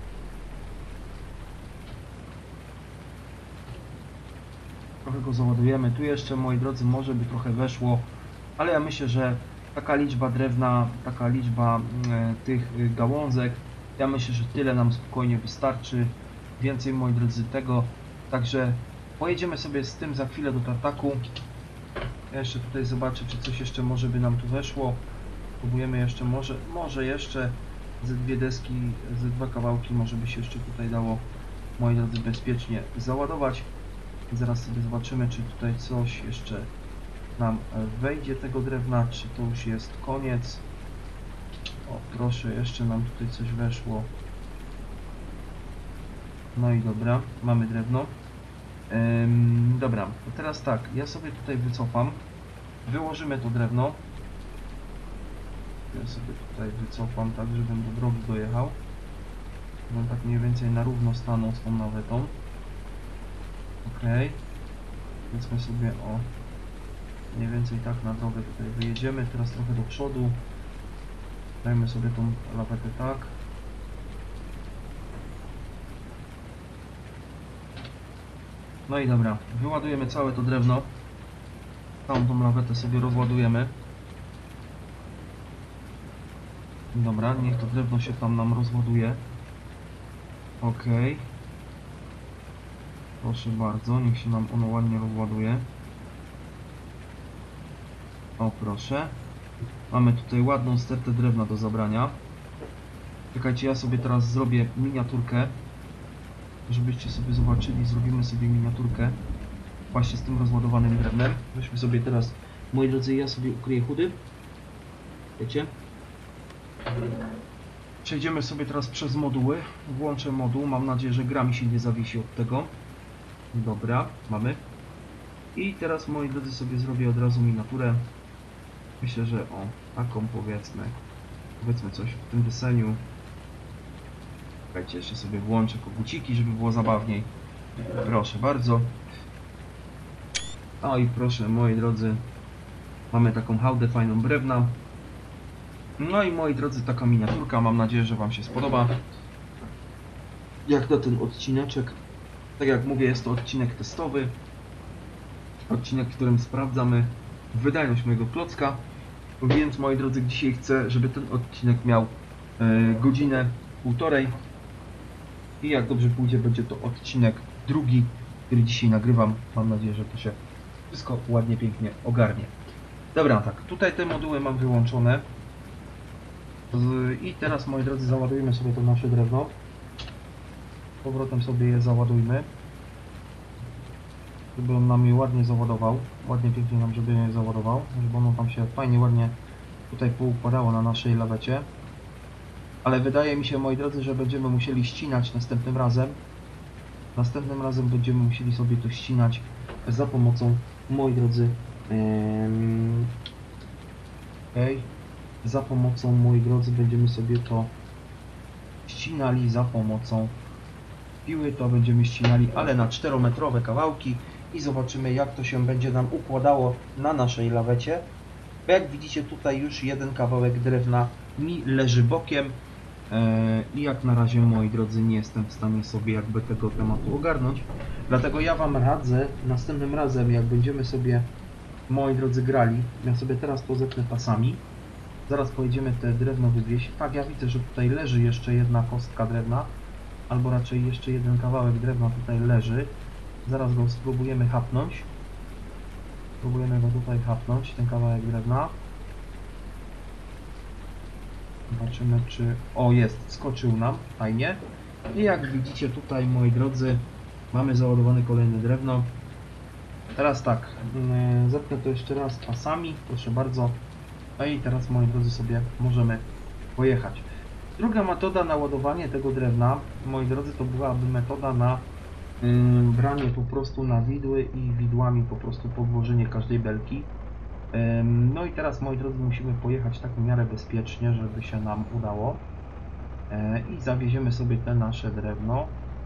Trochę go załadujemy. Tu jeszcze, moi drodzy, może by trochę weszło, ale ja myślę, że taka liczba drewna, taka liczba e, tych gałązek, ja myślę, że tyle nam spokojnie wystarczy. Więcej, moi drodzy, tego, także pojedziemy sobie z tym za chwilę do tartaku. Ja jeszcze tutaj zobaczę, czy coś jeszcze może by nam tu weszło. Próbujemy jeszcze, może, może jeszcze ze dwie deski, ze dwa kawałki może by się jeszcze tutaj dało, moi drodzy, bezpiecznie załadować. Zaraz sobie zobaczymy, czy tutaj coś jeszcze nam wejdzie tego drewna, czy to już jest koniec. O, proszę, jeszcze nam tutaj coś weszło. No i dobra, mamy drewno. Ym, dobra, to teraz tak, ja sobie tutaj wycofam. Wyłożymy to drewno. Ja sobie tutaj wycofam, tak żebym do drogi dojechał. Żebym tak mniej więcej na równo stanął z tą nawetą. Ok. Powiedzmy sobie o mniej więcej tak na drogę tutaj wyjedziemy. Teraz trochę do przodu. Dajmy sobie tą lawetę tak. No i dobra, wyładujemy całe to drewno. Całą tą lawetę sobie rozładujemy. Dobra, niech to drewno się tam nam rozładuje. Ok. Proszę bardzo, niech się nam ono ładnie rozładuje. O, proszę. Mamy tutaj ładną stertę drewna do zabrania. Czekajcie, ja sobie teraz zrobię miniaturkę. Żebyście sobie zobaczyli, zrobimy sobie miniaturkę właśnie z tym rozładowanym drewnem. Weźmy sobie teraz, moi drodzy, ja sobie ukryję chudy. Wiecie? Przejdziemy sobie teraz przez moduły. Włączę moduł. Mam nadzieję, że gra mi się nie zawiesi od tego. Dobra, mamy. I teraz, moi drodzy, sobie zrobię od razu miniaturę. Myślę, że o, taką powiedzmy. Powiedzmy coś w tym deseniu. Czekajcie, jeszcze sobie włączę koguciki, żeby było zabawniej. Proszę bardzo. O i proszę, moi drodzy, mamy taką hałdę fajną drewna. No i moi drodzy, taka miniaturka, mam nadzieję, że wam się spodoba. Jak na ten odcineczek. Tak jak mówię, jest to odcinek testowy. Odcinek, w którym sprawdzamy wydajność mojego klocka. Więc, moi drodzy, dzisiaj chcę, żeby ten odcinek miał e, godzinę, półtorej. I jak dobrze pójdzie, będzie to odcinek drugi, który dzisiaj nagrywam. Mam nadzieję, że to się wszystko ładnie, pięknie ogarnie. Dobra, tak, tutaj te moduły mam wyłączone. I teraz, moi drodzy, załadujmy sobie to nasze drewno. Z powrotem sobie je załadujmy. Żeby on nam je ładnie załadował. Ładnie, pięknie nam, żeby je załadował. Żeby ono tam się fajnie, ładnie tutaj poukładało na naszej lawecie. Ale wydaje mi się, moi drodzy, że będziemy musieli ścinać następnym razem. Następnym razem będziemy musieli sobie to ścinać za pomocą, moi drodzy, yy, okay, za pomocą, moi drodzy, będziemy sobie to ścinali za pomocą piły, to będziemy ścinali, ale na czterometrowe kawałki i zobaczymy, jak to się będzie nam układało na naszej lawecie. Bo jak widzicie, tutaj już jeden kawałek drewna mi leży bokiem. I jak na razie, moi drodzy, nie jestem w stanie sobie jakby tego tematu ogarnąć. Dlatego ja wam radzę, następnym razem, jak będziemy sobie, moi drodzy, grali, ja sobie teraz to zetnę pasami. Zaraz pojedziemy te drewno wywieźć. Tak, ja widzę, że tutaj leży jeszcze jedna kostka drewna, albo raczej jeszcze jeden kawałek drewna tutaj leży. Zaraz go spróbujemy chapnąć. Spróbujemy go tutaj chapnąć, ten kawałek drewna. Zobaczymy, czy... O, jest, skoczył nam, fajnie. I jak widzicie tutaj, moi drodzy, mamy załadowane kolejne drewno. Teraz tak, yy, zepnę to jeszcze raz pasami, proszę bardzo. No i teraz, moi drodzy, sobie możemy pojechać. Druga metoda na ładowanie tego drewna, moi drodzy, to byłaby metoda na yy, branie po prostu na widły i widłami po prostu podłożenie każdej belki. No i teraz, moi drodzy, musimy pojechać tak w miarę bezpiecznie, żeby się nam udało. I zawieziemy sobie te nasze drewno.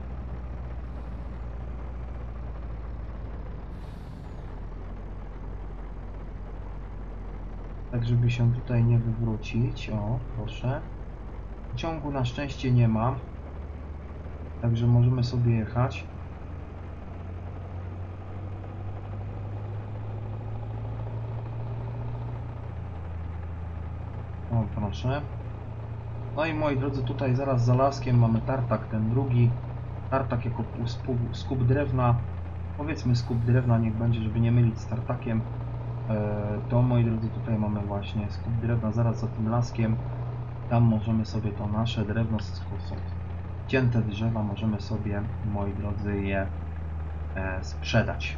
Tak, żeby się tutaj nie wywrócić. O, proszę. Ciągu na szczęście nie ma. Także możemy sobie jechać. O, proszę. No i moi drodzy, tutaj zaraz za laskiem mamy tartak, ten drugi. Tartak jako skup drewna. Powiedzmy skup drewna, niech będzie, żeby nie mylić z tartakiem. To, moi drodzy, tutaj mamy właśnie skup drewna zaraz za tym laskiem. Tam możemy sobie to nasze drewno, cięte drzewa, możemy sobie, moi drodzy, je sprzedać.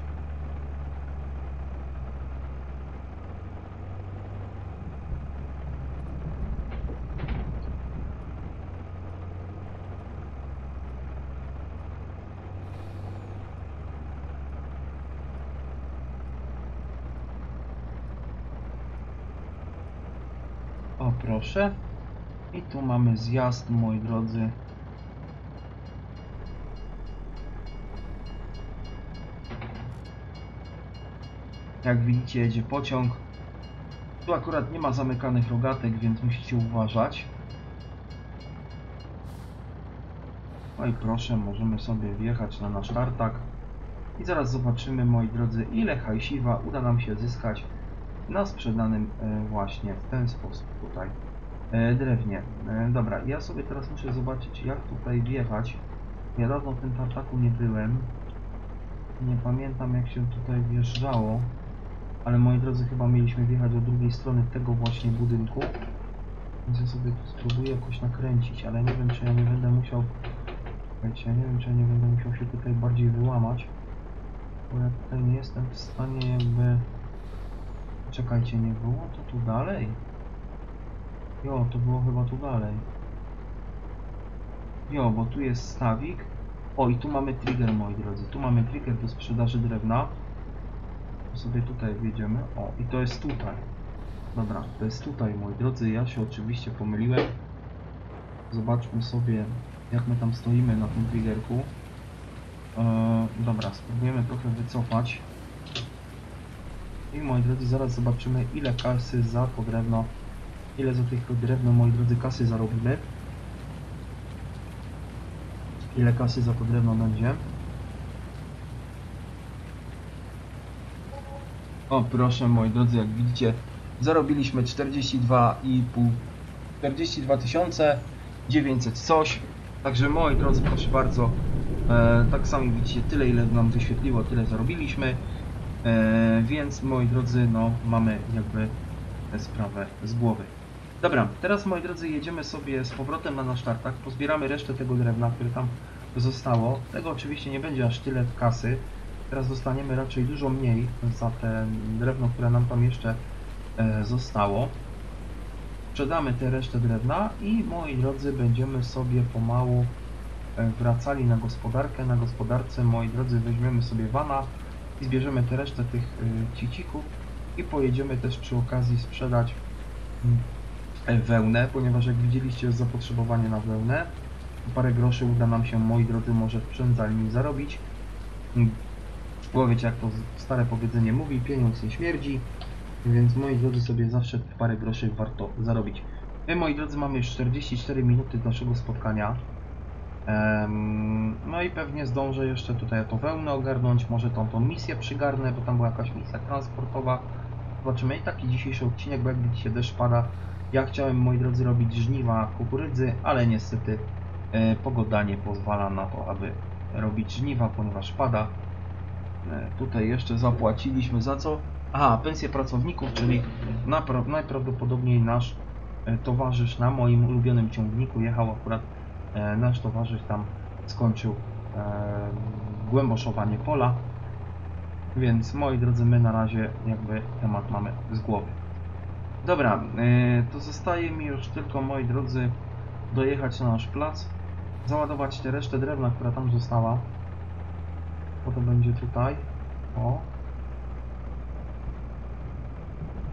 O, proszę. I tu mamy zjazd, moi drodzy. Jak widzicie, jedzie pociąg. Tu akurat nie ma zamykanych rogatek, więc musicie uważać. No i proszę, możemy sobie wjechać na nasz tartak. I zaraz zobaczymy, moi drodzy, ile hajsiwa uda nam się zyskać na sprzedanym właśnie w ten sposób tutaj drewnie. Dobra, ja sobie teraz muszę zobaczyć, jak tutaj wjechać. Ja dawno w tym tartaku nie byłem. Nie pamiętam, jak się tutaj wjeżdżało. Ale, moi drodzy, chyba mieliśmy wjechać do drugiej strony tego właśnie budynku. Więc ja sobie tu spróbuję jakoś nakręcić, ale nie wiem, czy ja nie będę musiał... Słuchajcie, ja nie wiem, czy ja nie będę musiał się tutaj bardziej wyłamać. Bo ja tutaj nie jestem w stanie jakby... Czekajcie, nie było to tu dalej? Jo, to było chyba tu dalej. Jo, bo tu jest stawik. O, i tu mamy trigger, moi drodzy. Tu mamy trigger do sprzedaży drewna. To sobie tutaj wjedziemy. O, i to jest tutaj. Dobra, to jest tutaj, moi drodzy. Ja się oczywiście pomyliłem. Zobaczmy sobie, jak my tam stoimy na tym triggerku. Eee, dobra, spróbujemy trochę wycofać. I, moi drodzy, zaraz zobaczymy, ile kasy za to drewno, ile za tylko drewno, moi drodzy, kasy zarobimy. Ile kasy za to drewno będzie. O, proszę, moi drodzy, jak widzicie, zarobiliśmy czterdzieści dwa i pół, czterdzieści dwa tysiące dziewięćset coś. Także, moi drodzy, proszę bardzo, e, tak samo widzicie, tyle, ile nam wyświetliło, tyle zarobiliśmy. E, więc, moi drodzy, no, mamy jakby tę sprawę z głowy. Dobra, teraz, moi drodzy, jedziemy sobie z powrotem na nasz tartak, pozbieramy resztę tego drewna, które tam zostało. Tego oczywiście nie będzie aż tyle kasy. Teraz dostaniemy raczej dużo mniej za te drewno, które nam tam jeszcze e, zostało. Sprzedamy tę resztę drewna i, moi drodzy, będziemy sobie pomału e, wracali na gospodarkę. Na gospodarce, moi drodzy, weźmiemy sobie wana i zbierzemy tę resztę tych e, cicików i pojedziemy też przy okazji sprzedać e, wełnę, ponieważ jak widzieliście, jest zapotrzebowanie na wełnę. Parę groszy uda nam się, moi drodzy, może w przędzalni zarobić. Bo wiecie, jak to stare powiedzenie mówi, pieniądz nie śmierdzi. Więc, moi drodzy, sobie zawsze parę groszy warto zarobić. My, moi drodzy, mamy już czterdzieści cztery minuty do naszego spotkania. Um, no i pewnie zdążę jeszcze tutaj to wełnę ogarnąć, może tą, tą misję przygarnę, bo tam była jakaś misja transportowa. Zobaczymy. I taki dzisiejszy odcinek, bo jak widzicie, deszcz pada. Ja chciałem, moi drodzy, robić żniwa kukurydzy, ale niestety e, pogoda nie pozwala na to, aby robić żniwa, ponieważ pada. E, tutaj jeszcze zapłaciliśmy za co? Aha, pensję pracowników, czyli najprawdopodobniej nasz e, towarzysz na moim ulubionym ciągniku jechał akurat. E, nasz towarzysz tam skończył e, głęboszowanie pola. Więc, moi drodzy, my na razie jakby temat mamy z głowy. Dobra, yy, to zostaje mi już tylko, moi drodzy, dojechać na nasz plac, załadować tę resztę drewna, która tam została. Bo to będzie tutaj. O.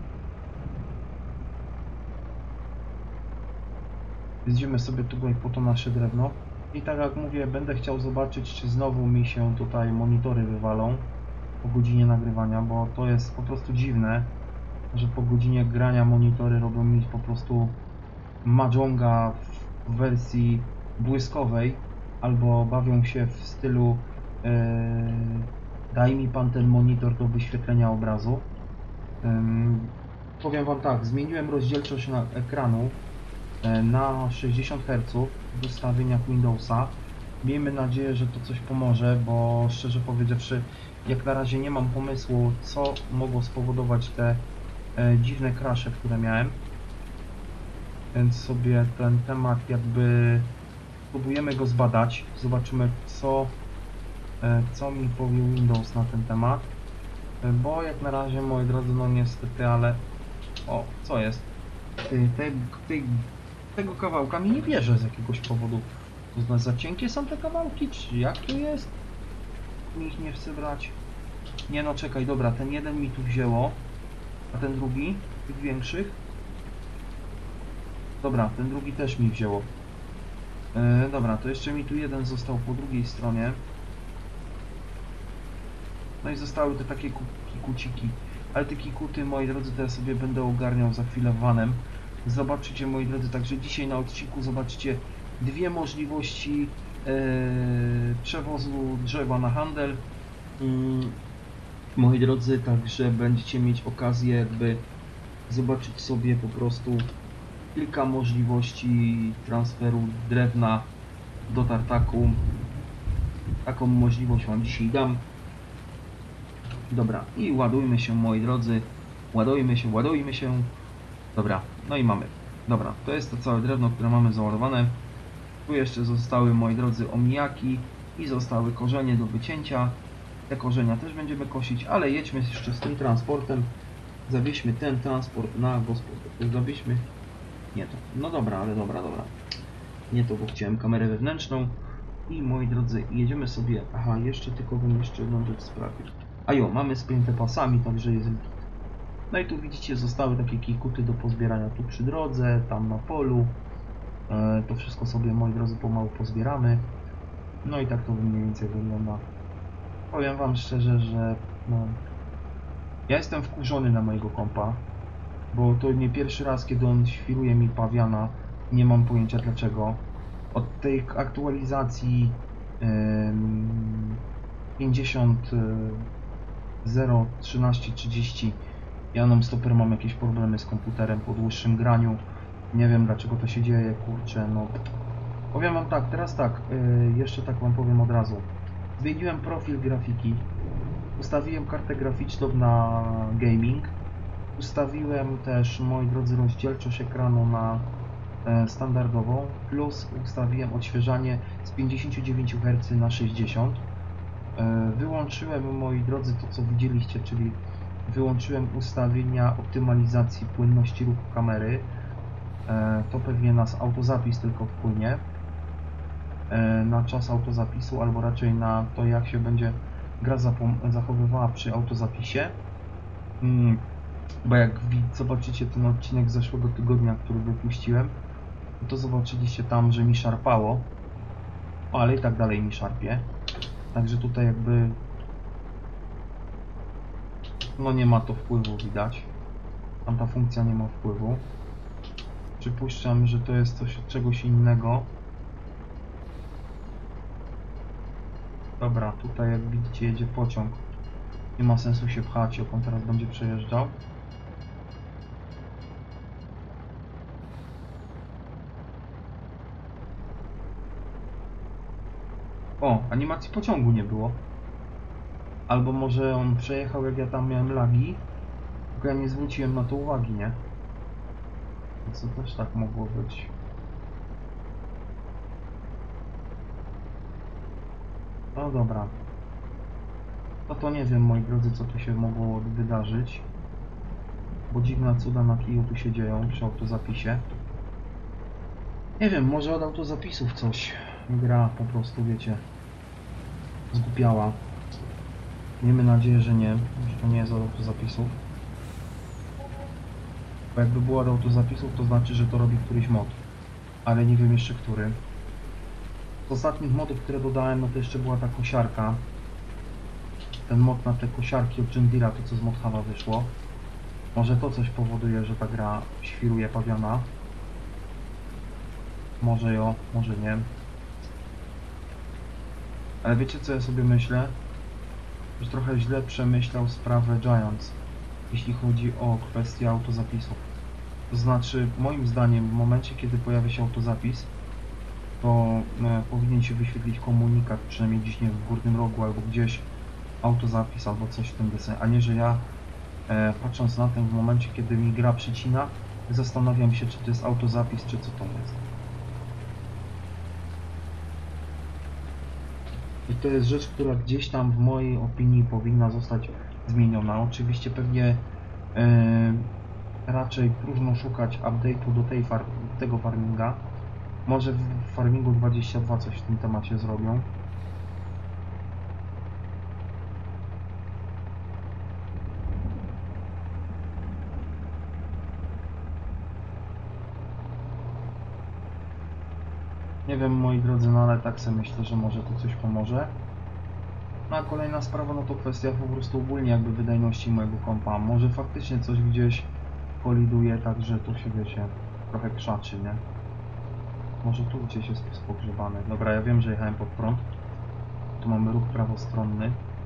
Zjedziemy sobie tutaj po to nasze drewno. I tak jak mówię, będę chciał zobaczyć, czy znowu mi się tutaj monitory wywalą po godzinie nagrywania, bo to jest po prostu dziwne, że po godzinie grania monitory robią mi po prostu Mahjonga w wersji błyskowej, albo bawią się w stylu yy, daj mi pan ten monitor do wyświetlenia obrazu. Yy, powiem wam tak, zmieniłem rozdzielczość na ekranu yy, na sześćdziesiąt herców w ustawieniach Windowsa. Miejmy nadzieję, że to coś pomoże, bo szczerze powiedziawszy, jak na razie nie mam pomysłu, co mogło spowodować te yy, dziwne crashe, które miałem. Więc sobie ten temat jakby próbujemy go zbadać, zobaczymy co, co mi powie Windows na ten temat, bo jak na razie, moi drodzy, no niestety, ale o, co jest? Ty, te, te, tego kawałka mi nie bierze z jakiegoś powodu. To znaczy za cienkie są te kawałki, czy jak to jest? Mi ich nie chcę brać. Nie no, czekaj, dobra, ten jeden mi tu wzięło, a ten drugi, tych większych? Dobra, ten drugi też mi wzięło. Yy, dobra, to jeszcze mi tu jeden został po drugiej stronie. No i zostały te takie kikuciki. Ale te kikuty, moi drodzy, to ja sobie będę ogarniał za chwilę vanem. Zobaczycie, moi drodzy, także dzisiaj na odcinku zobaczycie dwie możliwości yy, przewozu drzewa na handel. Yy, moi drodzy, także będziecie mieć okazję jakby zobaczyć sobie po prostu kilka możliwości transferu drewna do tartaku. Taką możliwość wam dzisiaj dam. Dobra, i ładujmy się, moi drodzy. Ładujmy się, ładujmy się. Dobra, no i mamy. Dobra, to jest to całe drewno, które mamy załadowane. Tu jeszcze zostały, moi drodzy, omijaki i zostały korzenie do wycięcia. Te korzenia też będziemy kosić, ale jedźmy jeszcze z tym transportem. Zawieźmy ten transport na gospodarstwo. Zawieźmy. Nie to. No dobra, ale dobra, dobra. Nie to, bo chciałem kamerę wewnętrzną. I moi drodzy, jedziemy sobie. Aha, jeszcze tylko bym jeszcze jedną rzecz sprawił. A jo, mamy spięte pasami, także jest. No i tu widzicie, zostały takie kikuty do pozbierania tu przy drodze, tam na polu. E, to wszystko sobie, moi drodzy, pomału pozbieramy. No i tak to mniej więcej wygląda. Powiem wam szczerze, że no, ja jestem wkurzony na mojego kompa, bo to nie pierwszy raz, kiedy on świruje mi pawiana. Nie mam pojęcia dlaczego. Od tej aktualizacji yy, pięćdziesiąt zero trzynaście trzydzieści ja non-stopper mam jakieś problemy z komputerem po dłuższym graniu. Nie wiem dlaczego to się dzieje, kurczę, no. Powiem wam tak, teraz tak, yy, jeszcze tak wam powiem od razu. Zmieniłem profil grafiki, ustawiłem kartę graficzną na gaming, ustawiłem też, moi drodzy, rozdzielczość ekranu na e, standardową, plus ustawiłem odświeżanie z pięćdziesiąt dziewięć herców na sześćdziesiąt. E, wyłączyłem, moi drodzy, to co widzieliście, czyli wyłączyłem ustawienia optymalizacji płynności ruchu kamery. E, to pewnie nas autozapis tylko wpłynie e, na czas autozapisu, albo raczej na to, jak się będzie gra zachowywała przy autozapisie. Mm, bo jak zobaczycie ten odcinek z zeszłego tygodnia, który wypuściłem, to zobaczyliście tam, że mi szarpało, ale i tak dalej mi szarpie. Także tutaj jakby no nie ma to wpływu, widać. Tam ta funkcja nie ma wpływu. Przypuszczam, że to jest coś od czegoś innego. Dobra, tutaj jak widzicie jedzie pociąg. Nie ma sensu się pchać, jak on teraz będzie przejeżdżał. O, animacji pociągu nie było. Albo może on przejechał, jak ja tam miałem lagi, tylko ja nie zwróciłem na to uwagi, nie? Więc to też tak mogło być. No dobra. No to nie wiem, moi drodzy, co tu się mogło wydarzyć. Bo dziwne cuda na kiju tu się dzieją przy autozapisie. Nie wiem, może od autozapisów coś. Gra po prostu, wiecie, zgłupiała. Miejmy nadzieję, że nie, że to nie jest od autozapisów. Bo jakby było od autozapisów, to znaczy, że to robi któryś mod. ale nie wiem jeszcze który. Z ostatnich modów, które dodałem, no to jeszcze była ta kosiarka. Ten mod na te kosiarki od John Deere'a, to co z Modhawa wyszło. Może to coś powoduje, że ta gra świruje pawiana. Może jo, może nie. Ale wiecie co ja sobie myślę? Że trochę źle przemyślał sprawę Giants, jeśli chodzi o kwestię autozapisów. To znaczy, moim zdaniem, w momencie kiedy pojawia się autozapis, to e, powinien się wyświetlić komunikat, przynajmniej gdzieś nie wiem, w górnym rogu albo gdzieś autozapis albo coś w tym deseń, a nie, że ja e, patrząc na ten w momencie, kiedy mi gra przycina, zastanawiam się, czy to jest autozapis, czy co to jest. I to jest rzecz, która gdzieś tam w mojej opinii powinna zostać zmieniona. Oczywiście pewnie e, raczej próżno szukać update'u do tej far tego farminga. Może w Farmingu dwadzieścia dwa coś w tym temacie zrobią. Nie wiem, moi drodzy, no ale tak sobie myślę, że może to coś pomoże. No a kolejna sprawa, no to kwestia po prostu ogólnie jakby wydajności mojego kompa. Może faktycznie coś gdzieś koliduje, tak że tu się, wiecie, trochę krzaczy, nie? Może tu gdzieś jest pogrzebany. Dobra, ja wiem, że jechałem pod prąd. Tu mamy ruch prawostronny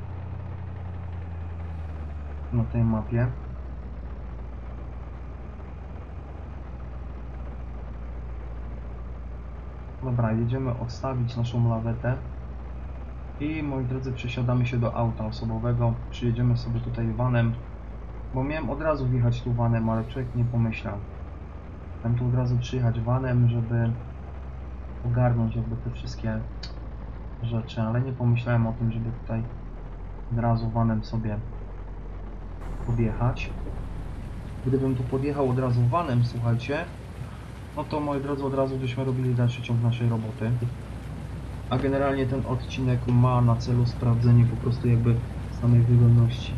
na tej mapie. Dobra, jedziemy odstawić naszą lawetę i moi drodzy, przesiadamy się do auta osobowego. Przyjedziemy sobie tutaj vanem, bo miałem od razu wjechać tu vanem, ale człowiek nie pomyślał. Chciałem tu od razu przyjechać vanem, żeby ogarnąć jakby te wszystkie rzeczy, ale nie pomyślałem o tym, żeby tutaj od razu vanem sobie podjechać. Gdybym tu podjechał od razu vanem, słuchajcie, no to moi drodzy, od razu byśmy robili dalszy ciąg naszej roboty. A generalnie ten odcinek ma na celu sprawdzenie po prostu jakby samej wydajności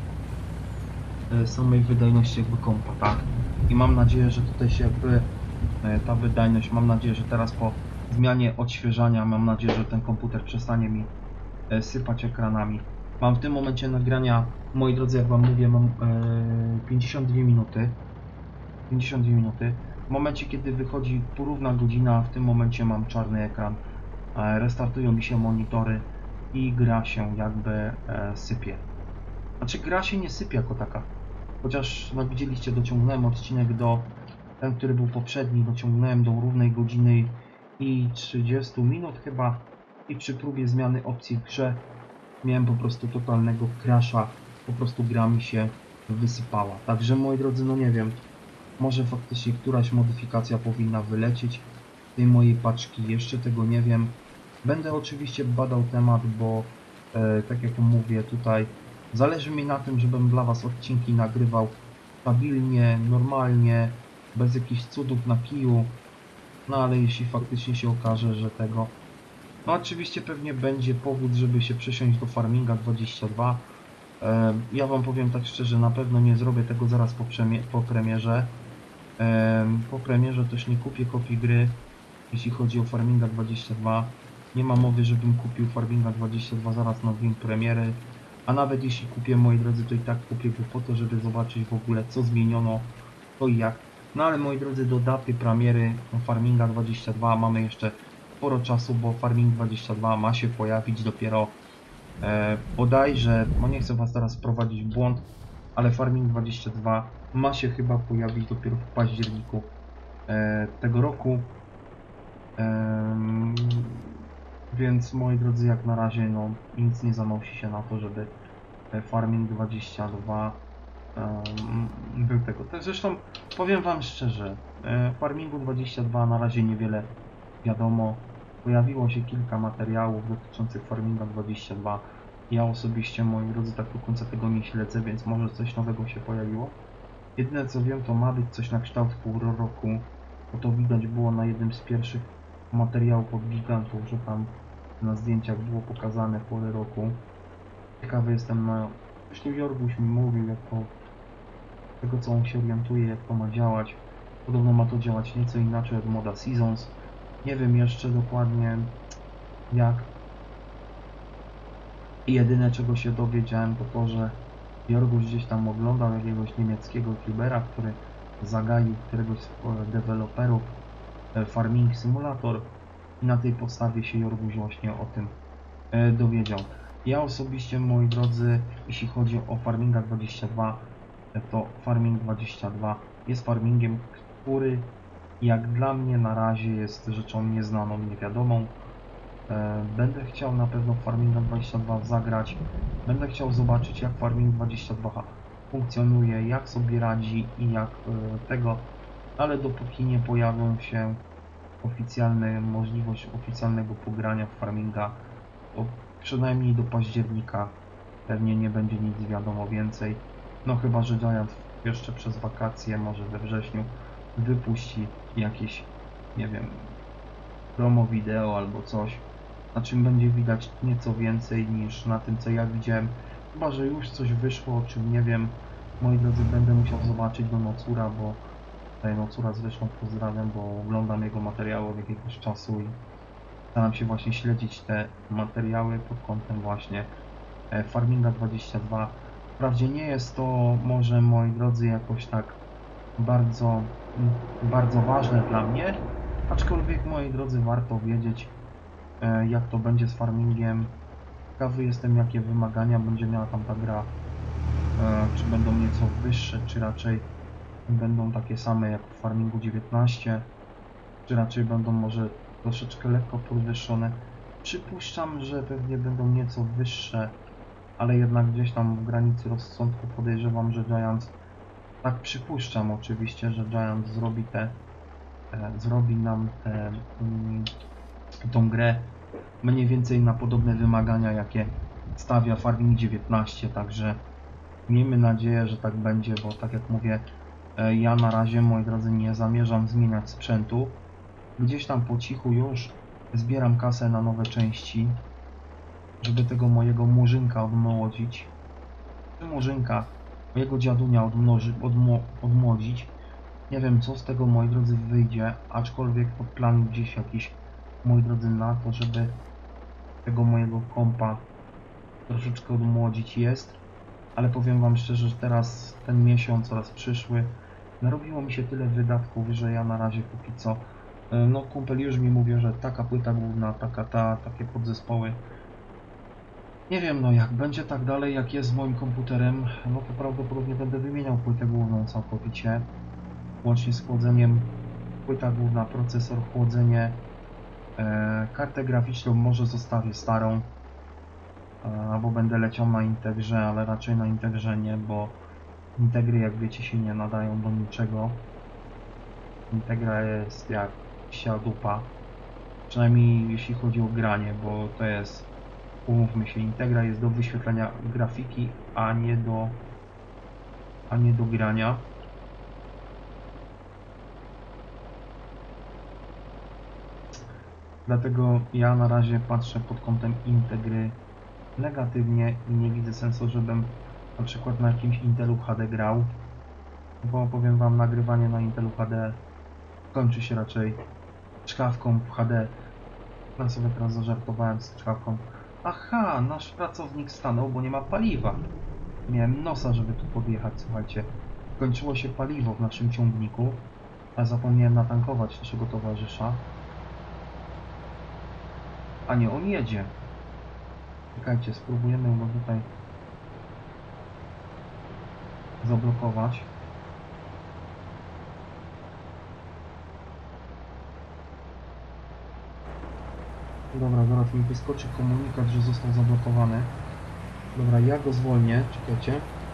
samej wydajności jakby kompa, tak? I mam nadzieję, że tutaj się jakby ta wydajność, mam nadzieję, że teraz po zmianie odświeżania, mam nadzieję, że ten komputer przestanie mi sypać ekranami. Mam w tym momencie nagrania, moi drodzy, jak wam mówię, mam pięćdziesiąt dwie minuty. pięćdziesiąt dwie minuty. W momencie, kiedy wychodzi porówna godzina, w tym momencie mam czarny ekran. Restartują mi się monitory i gra się jakby e, sypie. Znaczy gra się nie sypie jako taka. Chociaż no, widzieliście, dociągnąłem odcinek do, ten który był poprzedni, dociągnąłem do równej godziny i trzydziestu minut chyba. I przy próbie zmiany opcji w grze miałem po prostu totalnego crasha. Po prostu gra mi się wysypała. Także moi drodzy, no nie wiem. Może faktycznie któraś modyfikacja powinna wylecieć z tej mojej paczki. Jeszcze tego nie wiem. Będę oczywiście badał temat, bo e, tak jak mówię tutaj, zależy mi na tym, żebym dla was odcinki nagrywał stabilnie, normalnie, bez jakichś cudów na kiju. No ale jeśli faktycznie się okaże, że tego... No oczywiście pewnie będzie powód, żeby się przesiąść do Farminga dwadzieścia dwa. E, ja wam powiem tak szczerze, na pewno nie zrobię tego zaraz po, po premierze. E, po premierze też nie kupię kopii gry, jeśli chodzi o Farminga dwadzieścia dwa. Nie ma mowy, żebym kupił Farminga dwadzieścia dwa zaraz na dzień premiery, a nawet jeśli kupię, moi drodzy, to i tak kupię go po to, żeby zobaczyć w ogóle, co zmieniono, to i jak. No ale moi drodzy, do daty premiery Farminga dwadzieścia dwa mamy jeszcze sporo czasu, bo Farming dwadzieścia dwa ma się pojawić dopiero e, bodajże, no nie chcę was teraz wprowadzić w błąd, ale Farming dwadzieścia dwa ma się chyba pojawić dopiero w październiku e, tego roku. E, Więc moi drodzy, jak na razie no nic nie zanosi się na to, żeby Farming dwadzieścia dwa um, był tego. Zresztą powiem wam szczerze, Farmingu dwadzieścia dwa na razie niewiele wiadomo. Pojawiło się kilka materiałów dotyczących Farminga dwadzieścia dwa. Ja osobiście, moi drodzy, tak do końca tego nie śledzę, więc może coś nowego się pojawiło. Jedyne co wiem, to ma być coś na kształt pół roku, bo to widać było na jednym z pierwszych materiałów od gigantów, że tam na zdjęciach było pokazane pory roku. Ciekawy jestem, na... Zresztą Jorguś mi mówił, jak to... tego co on się orientuje, jak to ma działać. Podobno ma to działać nieco inaczej od moda Seasons. Nie wiem jeszcze dokładnie jak. Jedyne czego się dowiedziałem to to, że Jorguś gdzieś tam oglądał jakiegoś niemieckiego youtubera, który zagaił któregoś z deweloperów Farming Simulator i na tej podstawie się Jorguś właśnie o tym dowiedział. Ja osobiście, moi drodzy, jeśli chodzi o Farminga dwadzieścia dwa, to Farming dwadzieścia dwa jest farmingiem, który jak dla mnie na razie jest rzeczą nieznaną, niewiadomą. Będę chciał na pewno Farminga dwadzieścia dwa zagrać. Będę chciał zobaczyć, jak Farming dwadzieścia dwa funkcjonuje, jak sobie radzi i jak tego, ale dopóki nie pojawią się oficjalne możliwość oficjalnego pogrania w Farminga, to przynajmniej do października pewnie nie będzie nic wiadomo więcej. No chyba, że Giant jeszcze przez wakacje, może we wrześniu, wypuści jakieś, nie wiem, promo wideo albo coś, na czym będzie widać nieco więcej niż na tym, co ja widziałem. Chyba, że już coś wyszło, o czym nie wiem. Moi drodzy, będę musiał zobaczyć do Nocura, bo tutaj Nocura zresztą pozdrawiam, bo oglądam jego materiały od jakiegoś czasu i staram się właśnie śledzić te materiały pod kątem właśnie Farminga dwadzieścia dwa. Wprawdzie nie jest to może, moi drodzy, jakoś tak bardzo, bardzo ważne dla mnie, aczkolwiek, moi drodzy, warto wiedzieć, jak to będzie z farmingiem. Ciekawy jestem, jakie wymagania będzie miała tam ta gra, czy będą nieco wyższe, czy raczej będą takie same jak w Farmingu dziewiętnaście, czy raczej będą może troszeczkę lekko podwyższone. Przypuszczam, że pewnie będą nieco wyższe, ale jednak gdzieś tam w granicy rozsądku podejrzewam, że Giant, tak przypuszczam oczywiście, że Giant zrobi te, e, zrobi nam te, mm, tą grę mniej więcej na podobne wymagania, jakie stawia Farming dziewiętnaście, także miejmy nadzieję, że tak będzie, bo tak jak mówię, e, ja na razie, moi drodzy, nie zamierzam zmieniać sprzętu. Gdzieś tam po cichu już zbieram kasę na nowe części, żeby tego mojego murzynka odmłodzić. Murzynka, mojego dziadunia odmnoży, odmło, odmłodzić. Nie wiem, co z tego, moi drodzy, wyjdzie, aczkolwiek to plan gdzieś jakiś, moi drodzy, na to, żeby tego mojego kompa troszeczkę odmłodzić jest. Ale powiem wam szczerze, że teraz ten miesiąc oraz przyszły narobiło mi się tyle wydatków, że ja na razie póki co, no kumpel już mi mówi, że taka płyta główna, taka ta, takie podzespoły. Nie wiem, no jak będzie tak dalej, jak jest z moim komputerem, no to prawdopodobnie będę wymieniał płytę główną całkowicie. Łącznie z chłodzeniem, płyta główna, procesor, chłodzenie, e, kartę graficzną może zostawię starą, e, albo będę leciał na Integrze, ale raczej na Integrze nie, bo Integry, jak wiecie, się nie nadają do niczego. Integra jest jak psia dupa, przynajmniej jeśli chodzi o granie, bo to jest, umówmy się, Integra jest do wyświetlania grafiki, a nie do, a nie do grania. Dlatego ja na razie patrzę pod kątem Integry negatywnie i nie widzę sensu, żebym na przykład na jakimś Intelu H D grał, bo powiem wam, nagrywanie na Intelu H D kończy się raczej czkawką w H D. Ja sobie teraz zażartowałem z czkawką. Aha, nasz pracownik stanął, bo nie ma paliwa. Miałem nosa, żeby tu podjechać, słuchajcie. Kończyło się paliwo w naszym ciągniku, a zapomniałem natankować naszego towarzysza. A nie, on jedzie. Czekajcie, spróbujemy go tutaj zablokować. Dobra, zaraz mi wyskoczy komunikat, że został zablokowany. Dobra, ja go zwolnię, czekajcie.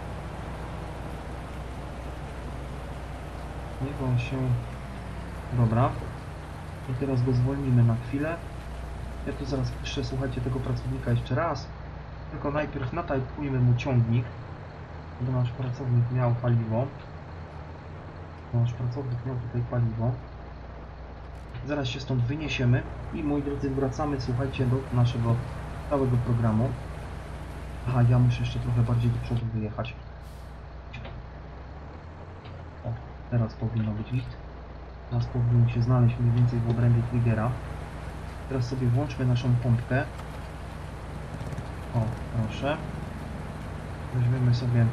Niech on się... Dobra. I teraz go zwolnimy na chwilę. Ja tu zaraz puszczę, słuchajcie, tego pracownika jeszcze raz. Tylko najpierw natajpujmy mu ciągnik, bo nasz pracownik miał paliwo. Nasz pracownik miał tutaj paliwo. Zaraz się stąd wyniesiemy i, moi drodzy, wracamy, słuchajcie, do naszego całego programu. Aha, ja muszę jeszcze trochę bardziej do przodu wyjechać. O, teraz powinno być git. Teraz powinien się znaleźć mniej więcej w obrębie triggera. Teraz sobie włączmy naszą pompkę. O, proszę. Weźmiemy sobie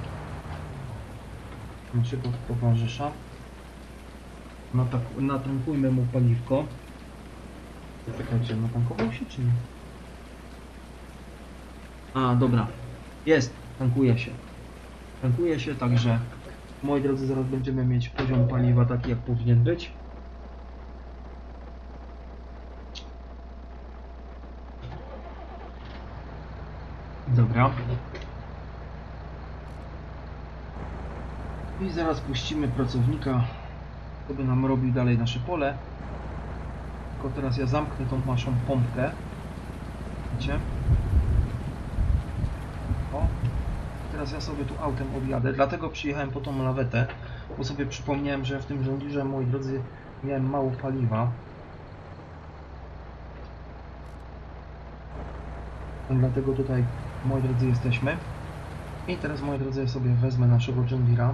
naszego towarzysza. Natak- natankujmy mu paliwko. Czekajcie, natankował się czy nie? A, dobra. Jest, tankuje się. Tankuje się, także moi drodzy, zaraz będziemy mieć poziom paliwa taki, jak powinien być. Dobra. I zaraz puścimy pracownika, żeby nam robił dalej nasze pole. Tylko teraz ja zamknę tą naszą pompkę. Widzicie? O. Teraz ja sobie tu autem objadę, dlatego przyjechałem po tą lawetę, bo sobie przypomniałem, że w tym żołnierze, moi drodzy, miałem mało paliwa. Dlatego tutaj, moi drodzy, jesteśmy. I teraz, moi drodzy, ja sobie wezmę naszego John Deere'a.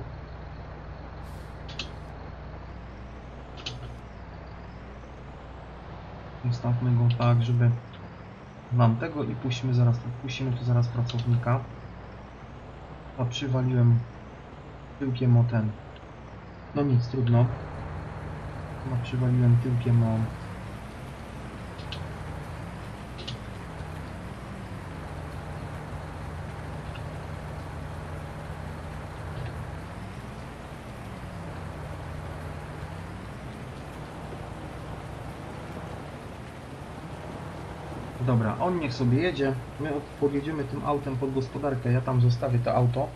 Ustawmy go tak, żeby nam tego i puścimy zaraz, puścimy tu zaraz pracownika. A przywaliłem tyłkiem o ten. No nic, trudno. Chyba przywaliłem tyłkiem o... Dobra, on niech sobie jedzie. My podjedziemy tym autem pod gospodarkę. Ja tam zostawię to auto.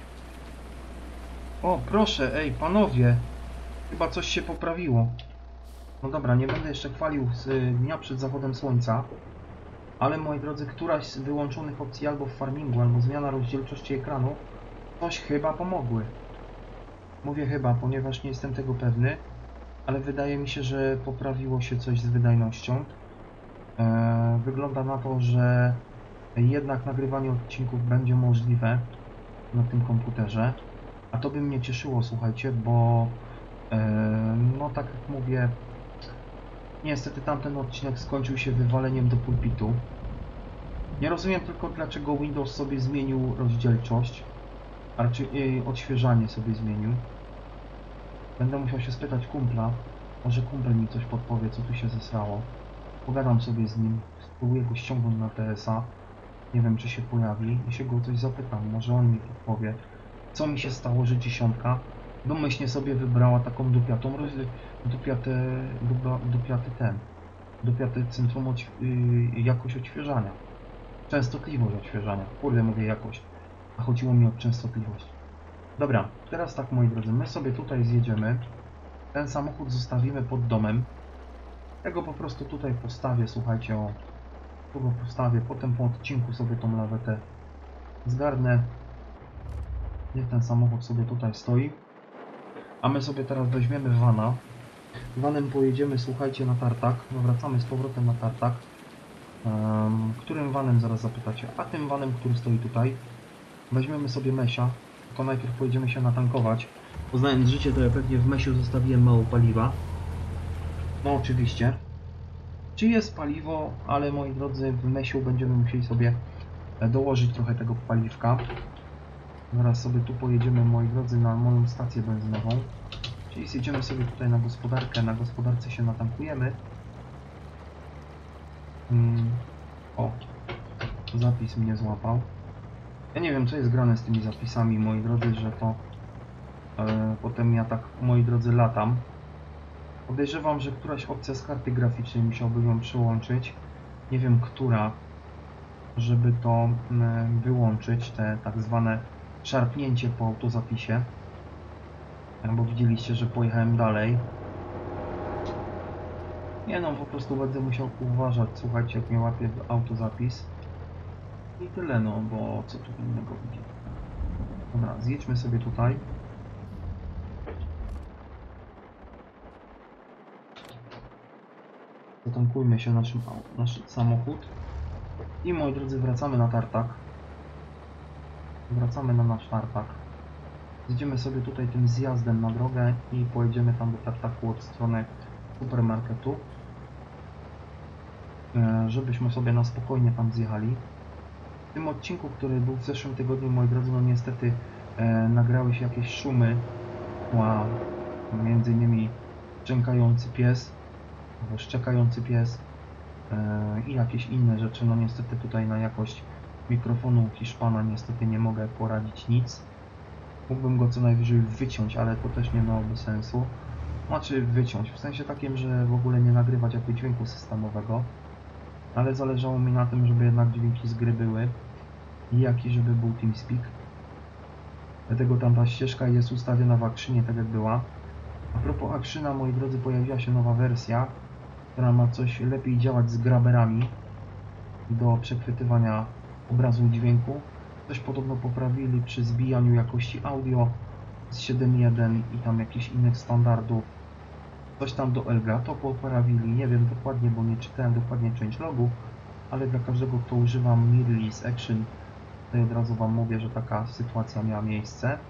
O, proszę, ej, panowie. Chyba coś się poprawiło. No dobra, nie będę jeszcze chwalił z dnia przed zachodem słońca. Ale moi drodzy, któraś z wyłączonych opcji albo w farmingu, albo zmiana rozdzielczości ekranu coś chyba pomogły. Mówię chyba, ponieważ nie jestem tego pewny. Ale wydaje mi się, że poprawiło się coś z wydajnością. Eee, wygląda na to, że jednak nagrywanie odcinków będzie możliwe na tym komputerze. A to by mnie cieszyło, słuchajcie, bo eee, no tak jak mówię, niestety tamten odcinek skończył się wywaleniem do pulpitu. Nie rozumiem tylko, dlaczego Windows sobie zmienił rozdzielczość, a raczej yy, odświeżanie sobie zmienił. Będę musiał się spytać kumpla, może kumpel mi coś podpowie, co tu się zesrało. Pogadam sobie z nim, spróbuję go ściągnąć na T S A. Nie wiem, czy się pojawi i się go o coś zapytam, może on mi podpowie, co mi się stało, że dziesiątka domyślnie sobie wybrała taką dupiatą, dupiatę, dupa, dupiaty ten, dupiaty centrum odś yy, jakość odświeżania. Częstotliwość odświeżania. Kurde, mówię jakość, a chodziło mi o częstotliwość. Dobra, teraz tak, moi drodzy, my sobie tutaj zjedziemy. Ten samochód zostawimy pod domem. Ja go po prostu tutaj postawię, słuchajcie, o, tu go postawię, potem po odcinku sobie tą lawetę zgarnę. Niech ten samochód sobie tutaj stoi. A my sobie teraz weźmiemy vana. Vanem pojedziemy, słuchajcie, na tartak. No, wracamy z powrotem na tartak. Um, którym vanem, zaraz zapytacie? A tym vanem, który stoi tutaj. Weźmiemy sobie Mesia. Tylko najpierw pojedziemy się natankować. Poznając życie, to ja pewnie w Mesiu zostawiłem mało paliwa. No oczywiście. Czy jest paliwo, ale moi drodzy, w Mesiu będziemy musieli sobie dołożyć trochę tego paliwka. Zaraz sobie tu pojedziemy, moi drodzy, na moją stację benzynową. Czyli zjedziemy sobie tutaj na gospodarkę, na gospodarce się natankujemy. Hmm. O, zapis mnie złapał. Ja nie wiem, co jest grane z tymi zapisami, moi drodzy, że to e, potem ja tak, moi drodzy, latam. Podejrzewam, że któraś opcja z karty graficznej musiałby ją przyłączyć. Nie wiem, która, żeby to e, wyłączyć, te tak zwane szarpnięcie po autozapisie. Bo widzieliście, że pojechałem dalej. Nie no, po prostu będę musiał uważać, słuchajcie, jak mnie łapie autozapis. I tyle, no, bo co tu innego widzi. Dobra, zjedźmy sobie tutaj. Zatankujmy się naszym, nasz samochód. I moi drodzy, wracamy na tartak. Wracamy na nasz tartak. Zjedziemy sobie tutaj tym zjazdem na drogę i pojedziemy tam do tartaku od strony supermarketu, żebyśmy sobie na spokojnie tam zjechali. W tym odcinku, który był w zeszłym tygodniu, moi drodzy, no niestety e, nagrały się jakieś szumy, wow, między innymi szczękający pies, albo szczekający pies e, i jakieś inne rzeczy. No niestety tutaj na jakość mikrofonu Hiszpana niestety nie mogę poradzić nic. Mógłbym go co najwyżej wyciąć, ale to też nie miałoby sensu. Znaczy wyciąć, w sensie takim, że w ogóle nie nagrywać jakiegoś dźwięku systemowego. Ale zależało mi na tym, żeby jednak dźwięki z gry były i jaki, żeby był TeamSpeak. Dlatego tam ta ścieżka jest ustawiona w Actionie tak jak była. A propos Actiona, moi drodzy, pojawiła się nowa wersja, która ma coś lepiej działać z graberami do przechwytywania obrazu i dźwięku. Coś podobno poprawili przy zbijaniu jakości audio z siedem jeden i tam jakichś innych standardów. Coś tam do Elgato poprawili, nie wiem dokładnie, bo nie czytałem dokładnie changelogu, ale dla każdego, kto używa Mirrorless Action, to od razu Wam mówię, że taka sytuacja miała miejsce.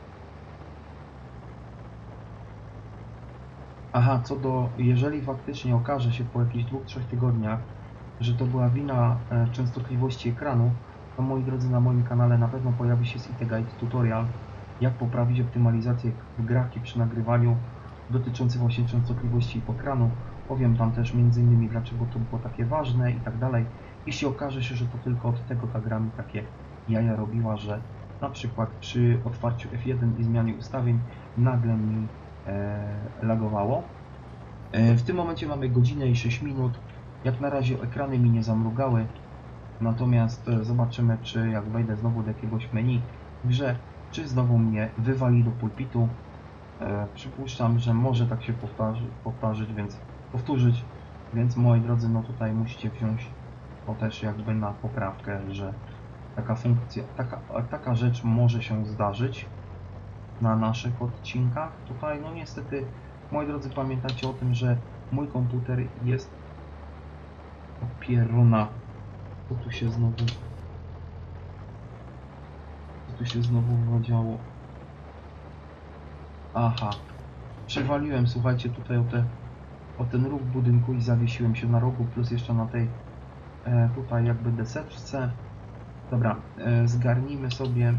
Aha, co do, jeżeli faktycznie okaże się po jakichś dwóch, trzech tygodniach, że to była wina e, częstotliwości ekranu, to moi drodzy, na moim kanale na pewno pojawi się C I T Guide tutorial, jak poprawić optymalizację w grach i przy nagrywaniu dotyczący właśnie częstotliwości ekranu. Powiem tam też między innymi dlaczego to było takie ważne i tak dalej. Jeśli okaże się, że to tylko od tego ta gra mi takie jaja robiła, że na przykład przy otwarciu F jeden i zmianie ustawień nagle mi e, lagowało. E, w tym momencie mamy godzinę i sześć minut. Jak na razie ekrany mi nie zamrugały. Natomiast e, zobaczymy, czy jak wejdę znowu do jakiegoś menu w grze, czy znowu mnie wywali do pulpitu. E, przypuszczam, że może tak się powtarzy, powtarzać, więc powtórzyć, więc moi drodzy, no tutaj musicie wziąć to też jakby na poprawkę, że taka funkcja, taka, taka rzecz może się zdarzyć na naszych odcinkach. Tutaj no niestety, moi drodzy, pamiętajcie o tym, że mój komputer jest opieruna. Co tu się znowu co tu się znowu zadziało? Aha, przewaliłem, słuchajcie, tutaj o, te, o ten róg budynku i zawiesiłem się na rogu, plus jeszcze na tej e, tutaj jakby deseczce. Dobra, e, zgarnijmy sobie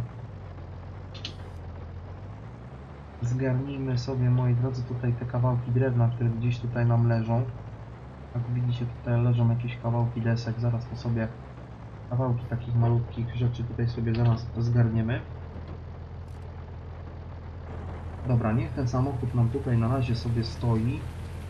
zgarnijmy sobie, moi drodzy, tutaj te kawałki drewna, które gdzieś tutaj nam leżą. Jak widzicie, tutaj leżą jakieś kawałki desek, zaraz to sobie kawałki takich malutkich rzeczy tutaj sobie zaraz zgarniemy. Dobra, niech ten samochód nam tutaj na razie sobie stoi.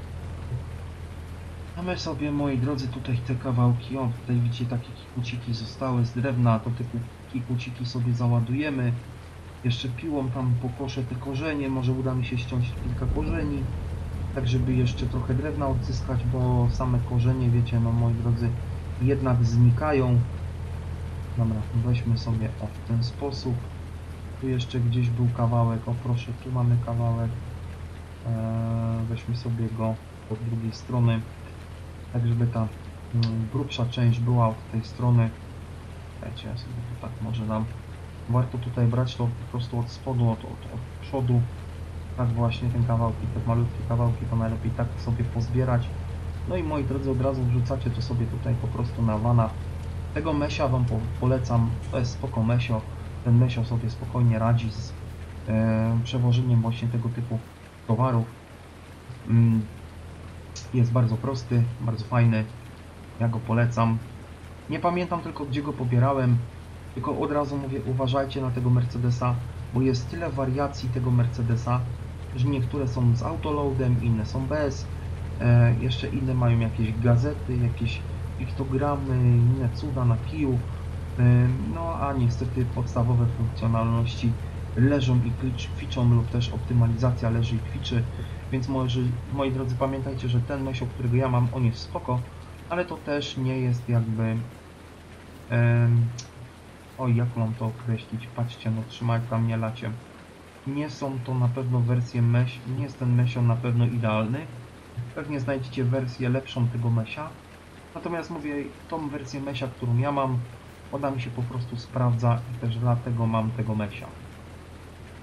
A my sobie, moi drodzy, tutaj te kawałki, o tutaj widzicie, takie kikuciki zostały z drewna, to te kikuciki sobie załadujemy. Jeszcze piłą tam pokoszę te korzenie, może uda mi się ściąć kilka korzeni, tak żeby jeszcze trochę drewna odzyskać, bo same korzenie, wiecie, no moi drodzy, jednak znikają. Dobra, weźmy sobie o w ten sposób. Tu jeszcze gdzieś był kawałek, o proszę, tu mamy kawałek. Eee, weźmy sobie go od drugiej strony, tak żeby ta mm, grubsza część była od tej strony. Wiecie, ja sobie to tak może nam warto tutaj brać to po prostu od spodu, od, od, od przodu. Tak właśnie ten kawałki, te malutkie kawałki to najlepiej tak sobie pozbierać. No i moi drodzy, od razu wrzucacie to sobie tutaj po prostu na wana. Tego mesia Wam po, polecam, to jest spoko mesio. Ten mesio sobie spokojnie radzi z e, przewożeniem właśnie tego typu towarów. Mm, jest bardzo prosty, bardzo fajny. Ja go polecam. Nie pamiętam tylko, gdzie go pobierałem. Tylko od razu mówię, uważajcie na tego Mercedesa, bo jest tyle wariacji tego Mercedesa, że niektóre są z autoloadem, inne są bez. E, jeszcze inne mają jakieś gazety, jakieś piktogramy, inne cuda na kiju. E, no a niestety podstawowe funkcjonalności leżą i kwiczą, lub też optymalizacja leży i kwiczy. Więc może, moi drodzy, pamiętajcie, że ten mesio, którego ja mam, on jest spoko, ale to też nie jest jakby... E, oj, jak mam to określić? Patrzcie, no trzymaj tam nie lacie. Nie są to na pewno wersje mesh, nie jest ten mesio na pewno idealny. Pewnie znajdziecie wersję lepszą tego mesia. Natomiast mówię, tą wersję mesia, którą ja mam, ona mi się po prostu sprawdza i też dlatego mam tego mesia.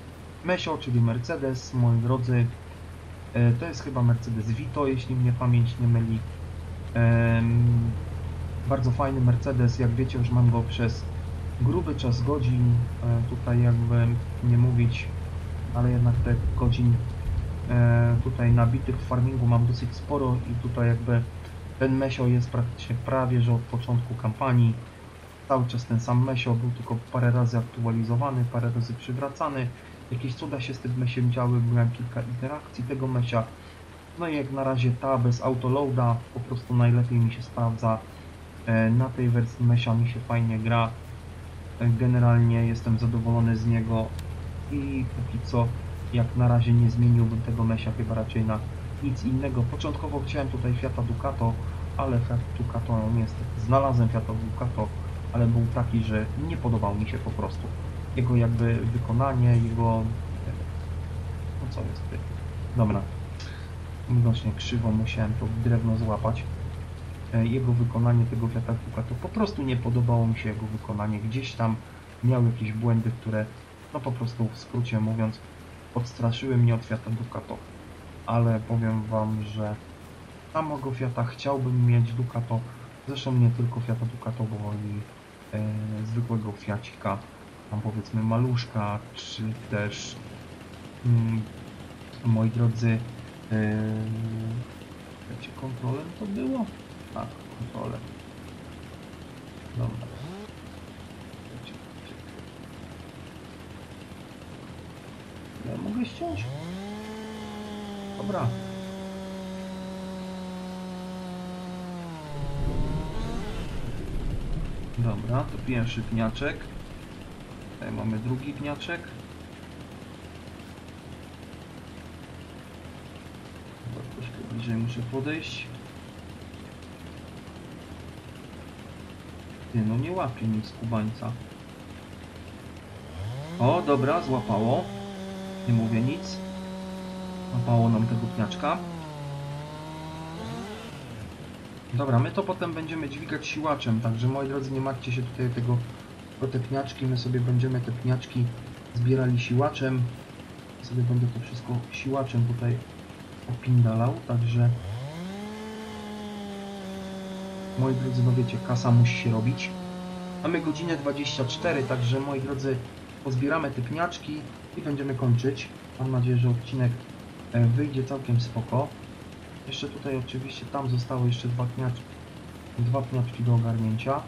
Mesio, czyli Mercedes, moi drodzy, e, to jest chyba Mercedes Vito, jeśli mnie pamięć nie myli. E, bardzo fajny Mercedes, jak wiecie, już mam go przez gruby czas godzin, e, tutaj jakby nie mówić, ale jednak te godzin e, tutaj nabitych w farmingu mam dosyć sporo i tutaj jakby ten Mesio jest praktycznie prawie, że od początku kampanii. Cały czas ten sam Mesio, był tylko parę razy aktualizowany, parę razy przywracany. Jakieś cuda się z tym Mesiem działy, miałem kilka interakcji tego Mesia. No i jak na razie ta bez autoloada po prostu najlepiej mi się sprawdza. Na tej wersji Mesia mi się fajnie gra. Generalnie jestem zadowolony z niego i póki co jak na razie nie zmieniłbym tego Mesia chyba raczej na nic innego. Początkowo chciałem tutaj Fiata Ducato, ale Fiat Ducato niestety znalazłem Fiata Ducato, ale był taki, że nie podobał mi się po prostu. Jego jakby wykonanie, jego... no co jest ty? Dobra. Widocznie krzywo musiałem to drewno złapać. Jego wykonanie tego Fiata Ducato po prostu nie podobało mi się jego wykonanie. Gdzieś tam miał jakieś błędy, które no po prostu w skrócie mówiąc odstraszyły mnie od Fiata Ducato. Ale powiem wam, że samego Fiata chciałbym mieć Ducato. Zresztą nie tylko Fiata Ducato, bo i e, zwykłego Fiacika, tam powiedzmy maluszka, czy też mm, moi drodzy e, wiecie, kontrolem to było? Tak, kontrolem. Dobra. Ja mogę ściąć? Dobra. Dobra, to pierwszy pniaczek. Tutaj mamy drugi pniaczek. Chyba troszkę bliżej muszę podejść. Ty, no nie łapie nic kubańca. O, dobra, złapało. Nie mówię nic. Złapało nam tego pniaczka. Dobra, my to potem będziemy dźwigać siłaczem, także moi drodzy, nie martwcie się tutaj tego, o te pniaczki, my sobie będziemy te pniaczki zbierali siłaczem. Sobie będę to wszystko siłaczem tutaj opindalał, także moi drodzy, no wiecie, kasa musi się robić. Mamy godzinę dwadzieścia cztery, także moi drodzy, pozbieramy te pniaczki i będziemy kończyć. Mam nadzieję, że odcinek wyjdzie całkiem spoko. Jeszcze tutaj oczywiście tam zostały jeszcze dwa pniaczki, dwa pniaczki do ogarnięcia.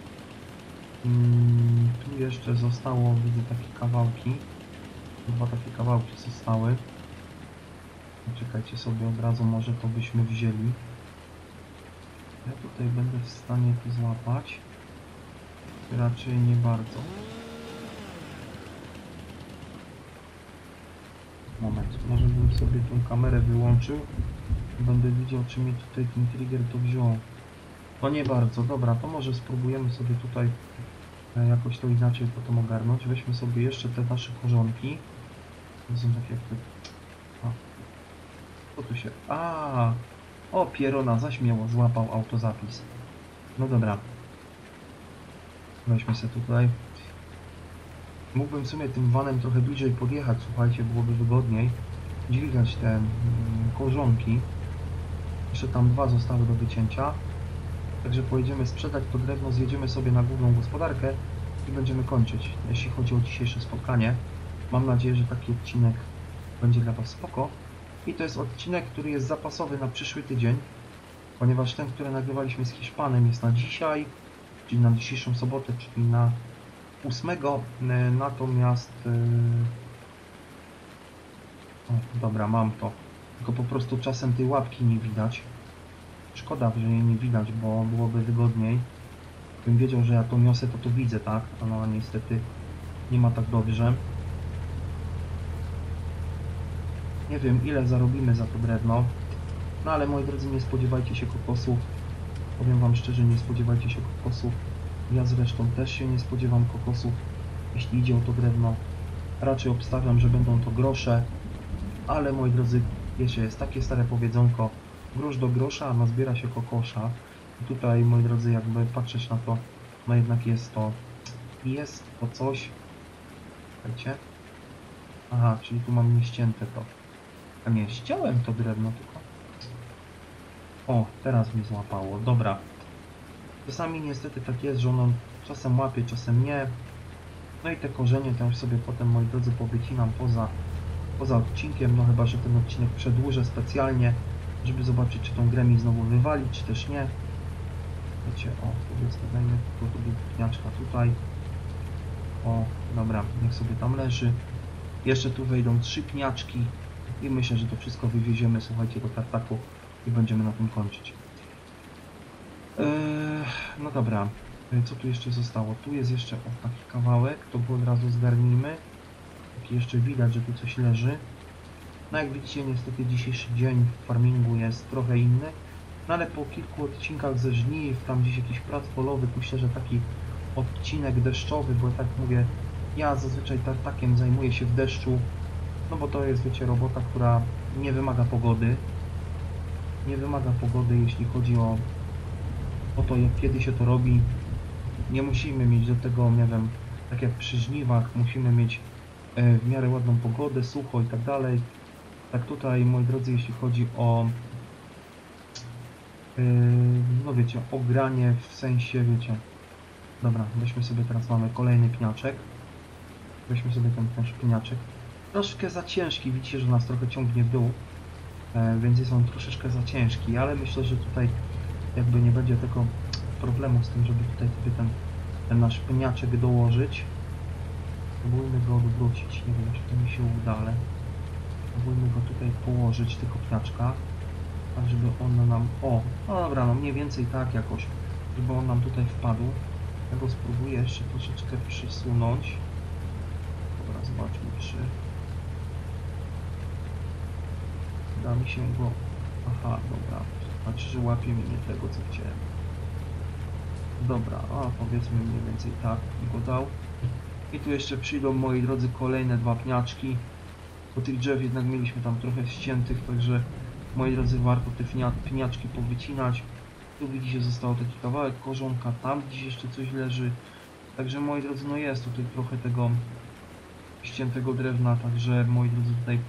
Hmm, tu jeszcze zostało, widzę, takie kawałki. Dwa takie kawałki zostały. Czekajcie sobie, od razu może to byśmy wzięli. Ja tutaj będę w stanie to złapać. Raczej nie bardzo. Moment, może bym sobie tą kamerę wyłączył. Będę widział, czy mi tutaj ten trigger to wziął. No nie bardzo, dobra, to może spróbujemy sobie tutaj jakoś to inaczej potem ogarnąć. Weźmy sobie jeszcze te nasze korzonki. To są takie jak te... A. Co tu się... A, o, pierona zaśmiało, złapał autozapis. No dobra. Weźmy sobie tutaj. Mógłbym w sumie tym vanem trochę bliżej podjechać, słuchajcie, byłoby wygodniej. Dźwigać te mm, korzonki. Jeszcze tam dwa zostały do wycięcia. Także pojedziemy sprzedać to drewno, zjedziemy sobie na główną gospodarkę i będziemy kończyć, jeśli chodzi o dzisiejsze spotkanie. Mam nadzieję, że taki odcinek będzie dla Was spoko. I to jest odcinek, który jest zapasowy na przyszły tydzień, ponieważ ten, który nagrywaliśmy z Hiszpanem, jest na dzisiaj, czyli na dzisiejszą sobotę, czyli na ósmego. Natomiast... O, dobra, mam to. Tylko po prostu czasem tej łapki nie widać. Szkoda, że jej nie widać, bo byłoby wygodniej. Gdybym wiedział, że ja to niosę, to to widzę, tak? Ale niestety nie ma tak dobrze. Nie wiem, ile zarobimy za to drewno. No ale moi drodzy, nie spodziewajcie się kokosów. Powiem Wam szczerze, nie spodziewajcie się kokosów. Ja zresztą też się nie spodziewam kokosów, jeśli idzie o to drewno. Raczej obstawiam, że będą to grosze. Ale moi drodzy, wiecie, jest takie stare powiedzonko: grosz do grosza, a nazbiera się kokosza. I tutaj, moi drodzy, jakby patrzeć na to, no jednak jest to, jest to coś. Słuchajcie. Aha, czyli tu mam nieścięte to. A nie, ściąłem to drewno tylko. O, teraz mi złapało, dobra. Czasami niestety tak jest, że ono czasem łapie, czasem nie. No i te korzenie to już sobie potem, moi drodzy, powycinam poza, poza odcinkiem, no chyba że ten odcinek przedłużę specjalnie, żeby zobaczyć, czy tą grę mi znowu wywali, czy też nie. Wiecie, o, powiedzmy, dajmy tu pniaczka tutaj. O, dobra, niech sobie tam leży. Jeszcze tu wejdą trzy pniaczki i myślę, że to wszystko wywieziemy, słuchajcie, do tartaku i będziemy na tym kończyć. Eee, no dobra, co tu jeszcze zostało? Tu jest jeszcze o, taki kawałek, to go od razu zgarnijmy. Taki jeszcze widać, że tu coś leży. No jak widzicie, niestety dzisiejszy dzień w farmingu jest trochę inny. No ale po kilku odcinkach ze żniw, tam gdzieś jakiś prac polowych, myślę, że taki odcinek deszczowy, bo tak mówię, ja zazwyczaj tartakiem zajmuję się w deszczu, no bo to jest, wiecie, robota, która nie wymaga pogody. Nie wymaga pogody, jeśli chodzi o, o to, jak kiedy się to robi. Nie musimy mieć do tego, nie wiem, tak jak przy żniwach, musimy mieć e, w miarę ładną pogodę, sucho i tak dalej. Tak tutaj, moi drodzy, jeśli chodzi o e, no wiecie, o granie w sensie, wiecie. Dobra, weźmy sobie, teraz mamy kolejny pniaczek. Weźmy sobie ten, ten pniaczek. Troszkę za ciężki, widzicie, że nas trochę ciągnie w dół. E, więc jest on troszeczkę za ciężki, ale myślę, że tutaj jakby nie będzie tego problemu z tym, żeby tutaj sobie ten, ten nasz pniaczek dołożyć. Spróbujmy go odwrócić, nie wiem, czy to mi się uda, ale spróbujmy go tutaj położyć, tego pniaczka, tak żeby on nam, o, no dobra, no mniej więcej tak jakoś, żeby on nam tutaj wpadł. Ja go spróbuję jeszcze troszeczkę przysunąć. Dobra, zobaczmy, czy da mi się go, aha, dobra, znaczy, że łapie mi nie tego, co chciałem. Dobra, a powiedzmy mniej więcej tak mi go dał. I tu jeszcze przyjdą, moi drodzy, kolejne dwa pniaczki. Po tych drzew jednak mieliśmy tam trochę ściętych, także, moi drodzy, warto te pniaczki powycinać. Tu widzicie, został taki kawałek korzonka, tam gdzieś jeszcze coś leży. Także, moi drodzy, no jest tutaj trochę tego ściętego drewna, także, moi drodzy, tutaj...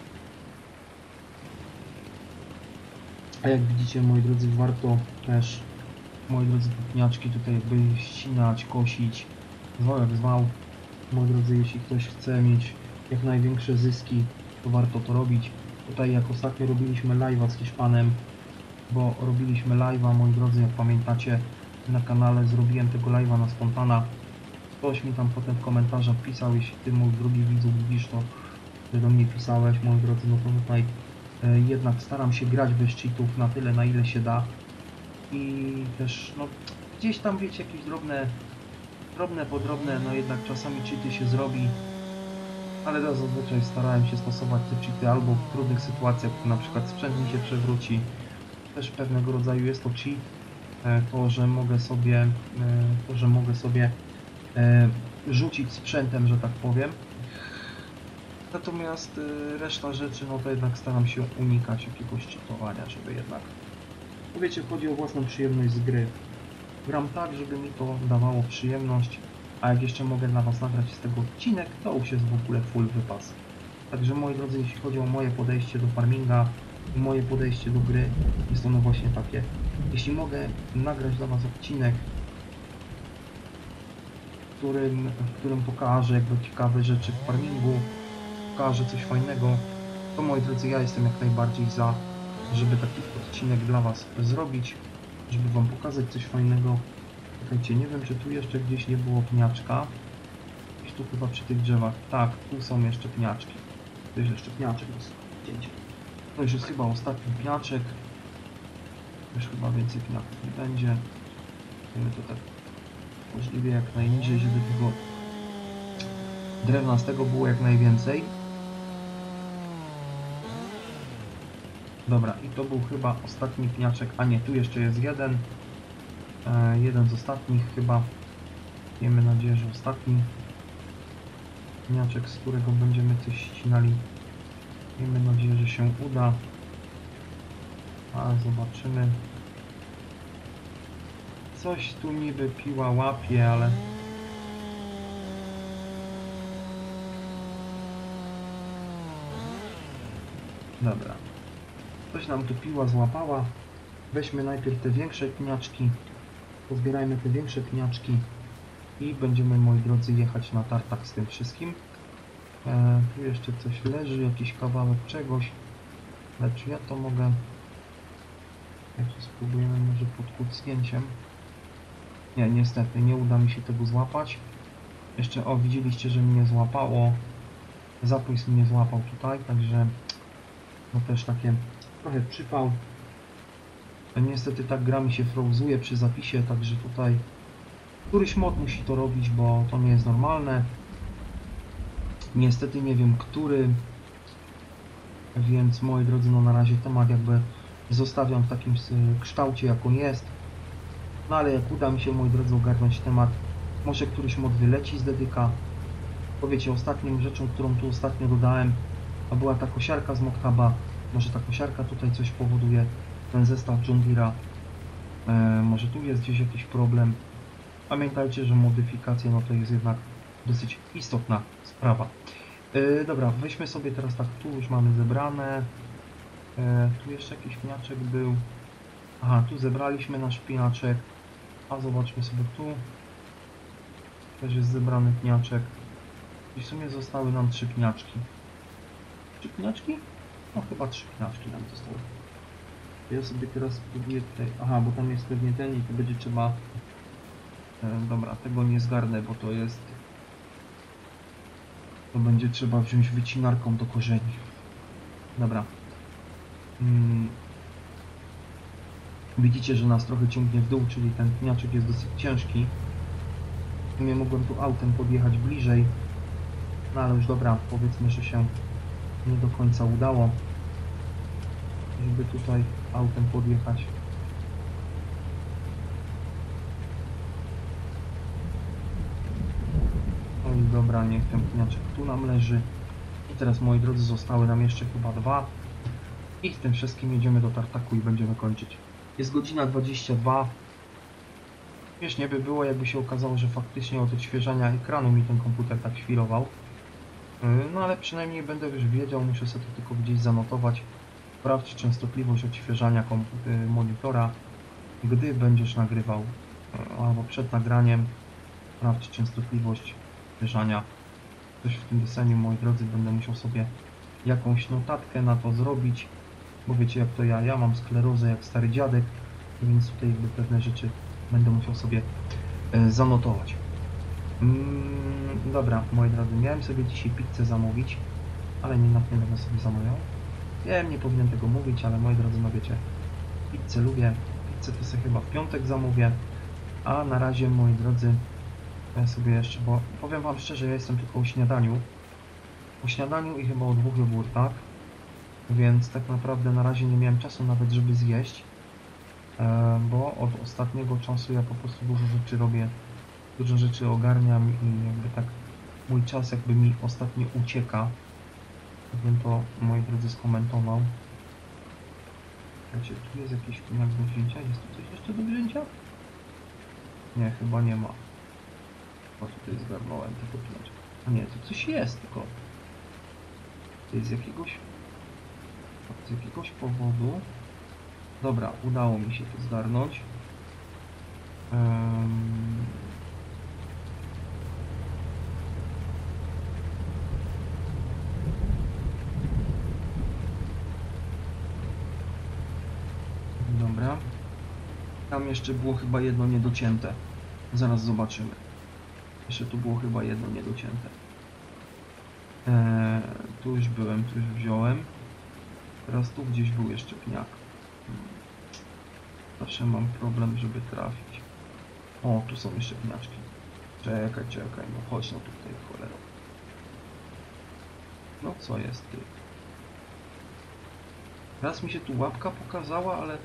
A jak widzicie, moi drodzy, warto też, moi drodzy, te pniaczki tutaj jakby ścinać, kosić, zwał jak zwał. Moi drodzy, jeśli ktoś chce mieć jak największe zyski, to warto to robić. Tutaj jak ostatnio robiliśmy live'a z Hiszpanem, bo robiliśmy live'a, moi drodzy, jak pamiętacie, na kanale zrobiłem tego live'a na spontana. Ktoś mi tam potem w komentarzach pisał, jeśli ty, mój drugi widzu, widzisz to, że do mnie pisałeś, moi drodzy, no to tutaj e, jednak staram się grać bez cheatów na tyle, na ile się da. I też, no, gdzieś tam, wiecie, jakieś drobne, drobne, podrobne, no jednak czasami cheaty się zrobi. Ale ja zazwyczaj starałem się stosować te cheaty albo w trudnych sytuacjach, gdy na przykład sprzęt mi się przewróci. Też pewnego rodzaju jest to cheat, to, że mogę sobie, to, że mogę sobie rzucić sprzętem, że tak powiem. Natomiast reszta rzeczy, no to jednak staram się unikać jakiegoś cheatowania, żeby jednak, no wiecie, chodzi o własną przyjemność z gry. Gram tak, żeby mi to dawało przyjemność, a jak jeszcze mogę dla Was nagrać z tego odcinek, to już jest w ogóle full wypas. Także, moi drodzy, jeśli chodzi o moje podejście do farminga i moje podejście do gry, jest ono właśnie takie. Jeśli mogę nagrać dla Was odcinek, w którym, w którym pokażę jakby ciekawe rzeczy w farmingu, pokażę coś fajnego, to, moi drodzy, ja jestem jak najbardziej za, żeby taki odcinek dla Was zrobić, żeby Wam pokazać coś fajnego. Słuchajcie, nie wiem, czy tu jeszcze gdzieś nie było pniaczka. Gdzieś tu chyba przy tych drzewach. Tak, tu są jeszcze pniaczki. Tu jest jeszcze pniaczek do zdjęcia. To już jest chyba ostatni pniaczek. Już chyba więcej pniaków nie będzie. Chcemy to tak możliwie jak najniżej, żeby tego drewna z tego było jak najwięcej. Dobra, i to był chyba ostatni pniaczek. A nie, tu jeszcze jest jeden. E, jeden z ostatnich chyba. Miejmy nadzieję, że ostatni pniaczek, z którego będziemy coś ścinali. Miejmy nadzieję, że się uda. A zobaczymy. Coś tu niby piła łapie, ale Dobra. Coś nam tu piła złapała. Weźmy najpierw te większe pniaczki. Pozbierajmy te większe pniaczki. I będziemy, moi drodzy, jechać na tartak z tym wszystkim. E, tu jeszcze coś leży, jakiś kawałek czegoś. Lecz ja to mogę... Jak spróbujemy może pod kucnięciem. Nie, niestety, nie uda mi się tego złapać. Jeszcze, o, widzieliście, że mnie złapało. Zapłys mnie złapał tutaj, także... No też takie trochę przypał. Niestety tak gra mi się frozuje przy zapisie, także tutaj któryś mod musi to robić, bo to nie jest normalne. Niestety nie wiem który, więc moi drodzy, no na razie temat jakby zostawiam w takim kształcie, jak on jest. No ale jak uda mi się, moi drodzy, ogarnąć temat, może któryś mod wyleci z dedyka. Powiecie, ostatnią rzeczą, którą tu ostatnio dodałem, a była ta kosiarka z Mokaba. Może ta kosiarka tutaj coś powoduje, ten zestaw John Deere'a. E, może tu jest gdzieś jakiś problem. Pamiętajcie, że modyfikacje, no to jest jednak dosyć istotna sprawa. E, dobra, weźmy sobie teraz tak, tu już mamy zebrane. E, tu jeszcze jakiś pniaczek był. Aha, tu zebraliśmy nasz pniaczek. A zobaczmy sobie tu. Też jest zebrany pniaczek. I w sumie zostały nam trzy pniaczki. Trzy pniaczki? No chyba trzy pniaczki nam zostały. Ja sobie teraz spróbuję tutaj... Aha, bo tam jest pewnie ten i to będzie trzeba... E, dobra, tego nie zgarnę, bo to jest... To będzie trzeba wziąć wycinarką do korzeni. Dobra. Hmm. Widzicie, że nas trochę ciągnie w dół, czyli ten pniaczek jest dosyć ciężki. W sumie mogłem tu autem podjechać bliżej. No ale już dobra, powiedzmy, że się nie do końca udało, żeby tutaj autem podjechać. No i dobra, niech ten pniaczek tu nam leży. I teraz, moi drodzy, zostały nam jeszcze chyba dwa. I z tym wszystkim jedziemy do tartaku i będziemy kończyć. Jest godzina dwadzieścia dwa. Śmiesznie by było, jakby się okazało, że faktycznie od odświeżania ekranu mi ten komputer tak świrował. No ale przynajmniej będę już wiedział, muszę sobie to tylko gdzieś zanotować. Sprawdź częstotliwość odświeżania monitora, gdy będziesz nagrywał, albo przed nagraniem. Sprawdź częstotliwość odświeżania. Coś w tym deseniu, moi drodzy, będę musiał sobie jakąś notatkę na to zrobić, bo wiecie jak to ja, ja mam sklerozę jak stary dziadek, więc tutaj jakby pewne rzeczy będę musiał sobie zanotować. Mm, dobra, moi drodzy, miałem sobie dzisiaj pizzę zamówić, ale nie, nie będę sobie zamawiał. Wiem, nie powinien tego mówić, ale moi drodzy, no wiecie, pizzę lubię. Pizzę to sobie chyba w piątek zamówię, a na razie, moi drodzy, ja sobie jeszcze, bo powiem wam szczerze, ja jestem tylko o śniadaniu. O śniadaniu i chyba o dwóch jogurtach, więc tak naprawdę na razie nie miałem czasu nawet, żeby zjeść, bo od ostatniego czasu ja po prostu dużo rzeczy robię. Dużo rzeczy ogarniam i jakby tak mój czas jakby mi ostatnio ucieka. Bym to, moi drodzy, skomentował. Słuchajcie, tu jest jakiś pniak do wzięcia? Jest tu coś jeszcze do wzięcia? Nie, chyba nie ma. O, tutaj zgarnąłem tego pniaczka. A nie, tu coś jest, tylko... To jest z jakiegoś... Z jakiegoś powodu... Dobra, udało mi się to zgarnąć. Um... Dobra. Tam jeszcze było chyba jedno niedocięte. Zaraz zobaczymy. Jeszcze tu było chyba jedno niedocięte. Eee, tu już byłem, tu już wziąłem. Teraz tu gdzieś był jeszcze pniak. Zawsze mam problem, żeby trafić. O, tu są jeszcze pniaczki. Czekaj, czekaj, no chodź no tutaj, cholera. No co jest ty? Raz mi się tu łapka pokazała, ale...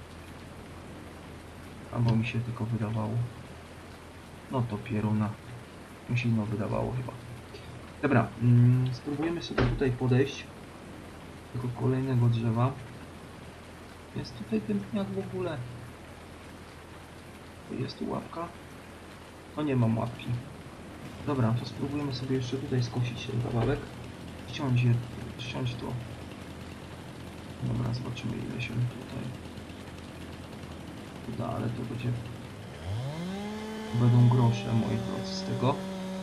Albo mi się tylko wydawało. No to pieruna. Mi się no wydawało chyba. Dobra, mm, spróbujemy sobie tutaj podejść do tego kolejnego drzewa. Jest tutaj ten pniak w ogóle? Jest tu łapka? No nie mam łapki. Dobra, to spróbujemy sobie jeszcze tutaj skosić ten kawałek. Ściąć, je, ściąć to. Dobra, zobaczymy ile się tutaj uda, ale to będzie... Będą grosze, moi drodzy, z tego.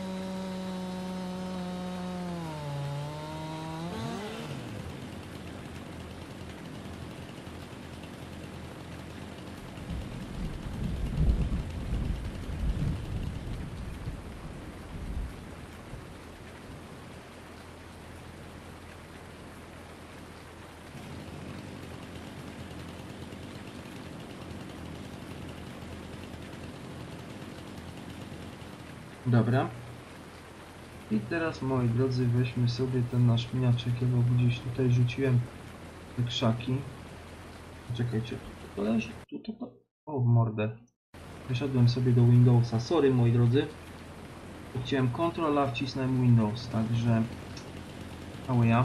Dobra. I teraz, moi drodzy, weźmy sobie ten nasz miniaczek, ja go gdzieś tutaj rzuciłem te krzaki. Czekajcie, tu to leży, tu to, to... O, w mordę. Wyszedłem sobie do Windowsa. Sorry, moi drodzy. Chciałem Ctrl A, wcisnąłem Windows, także... Cały ja.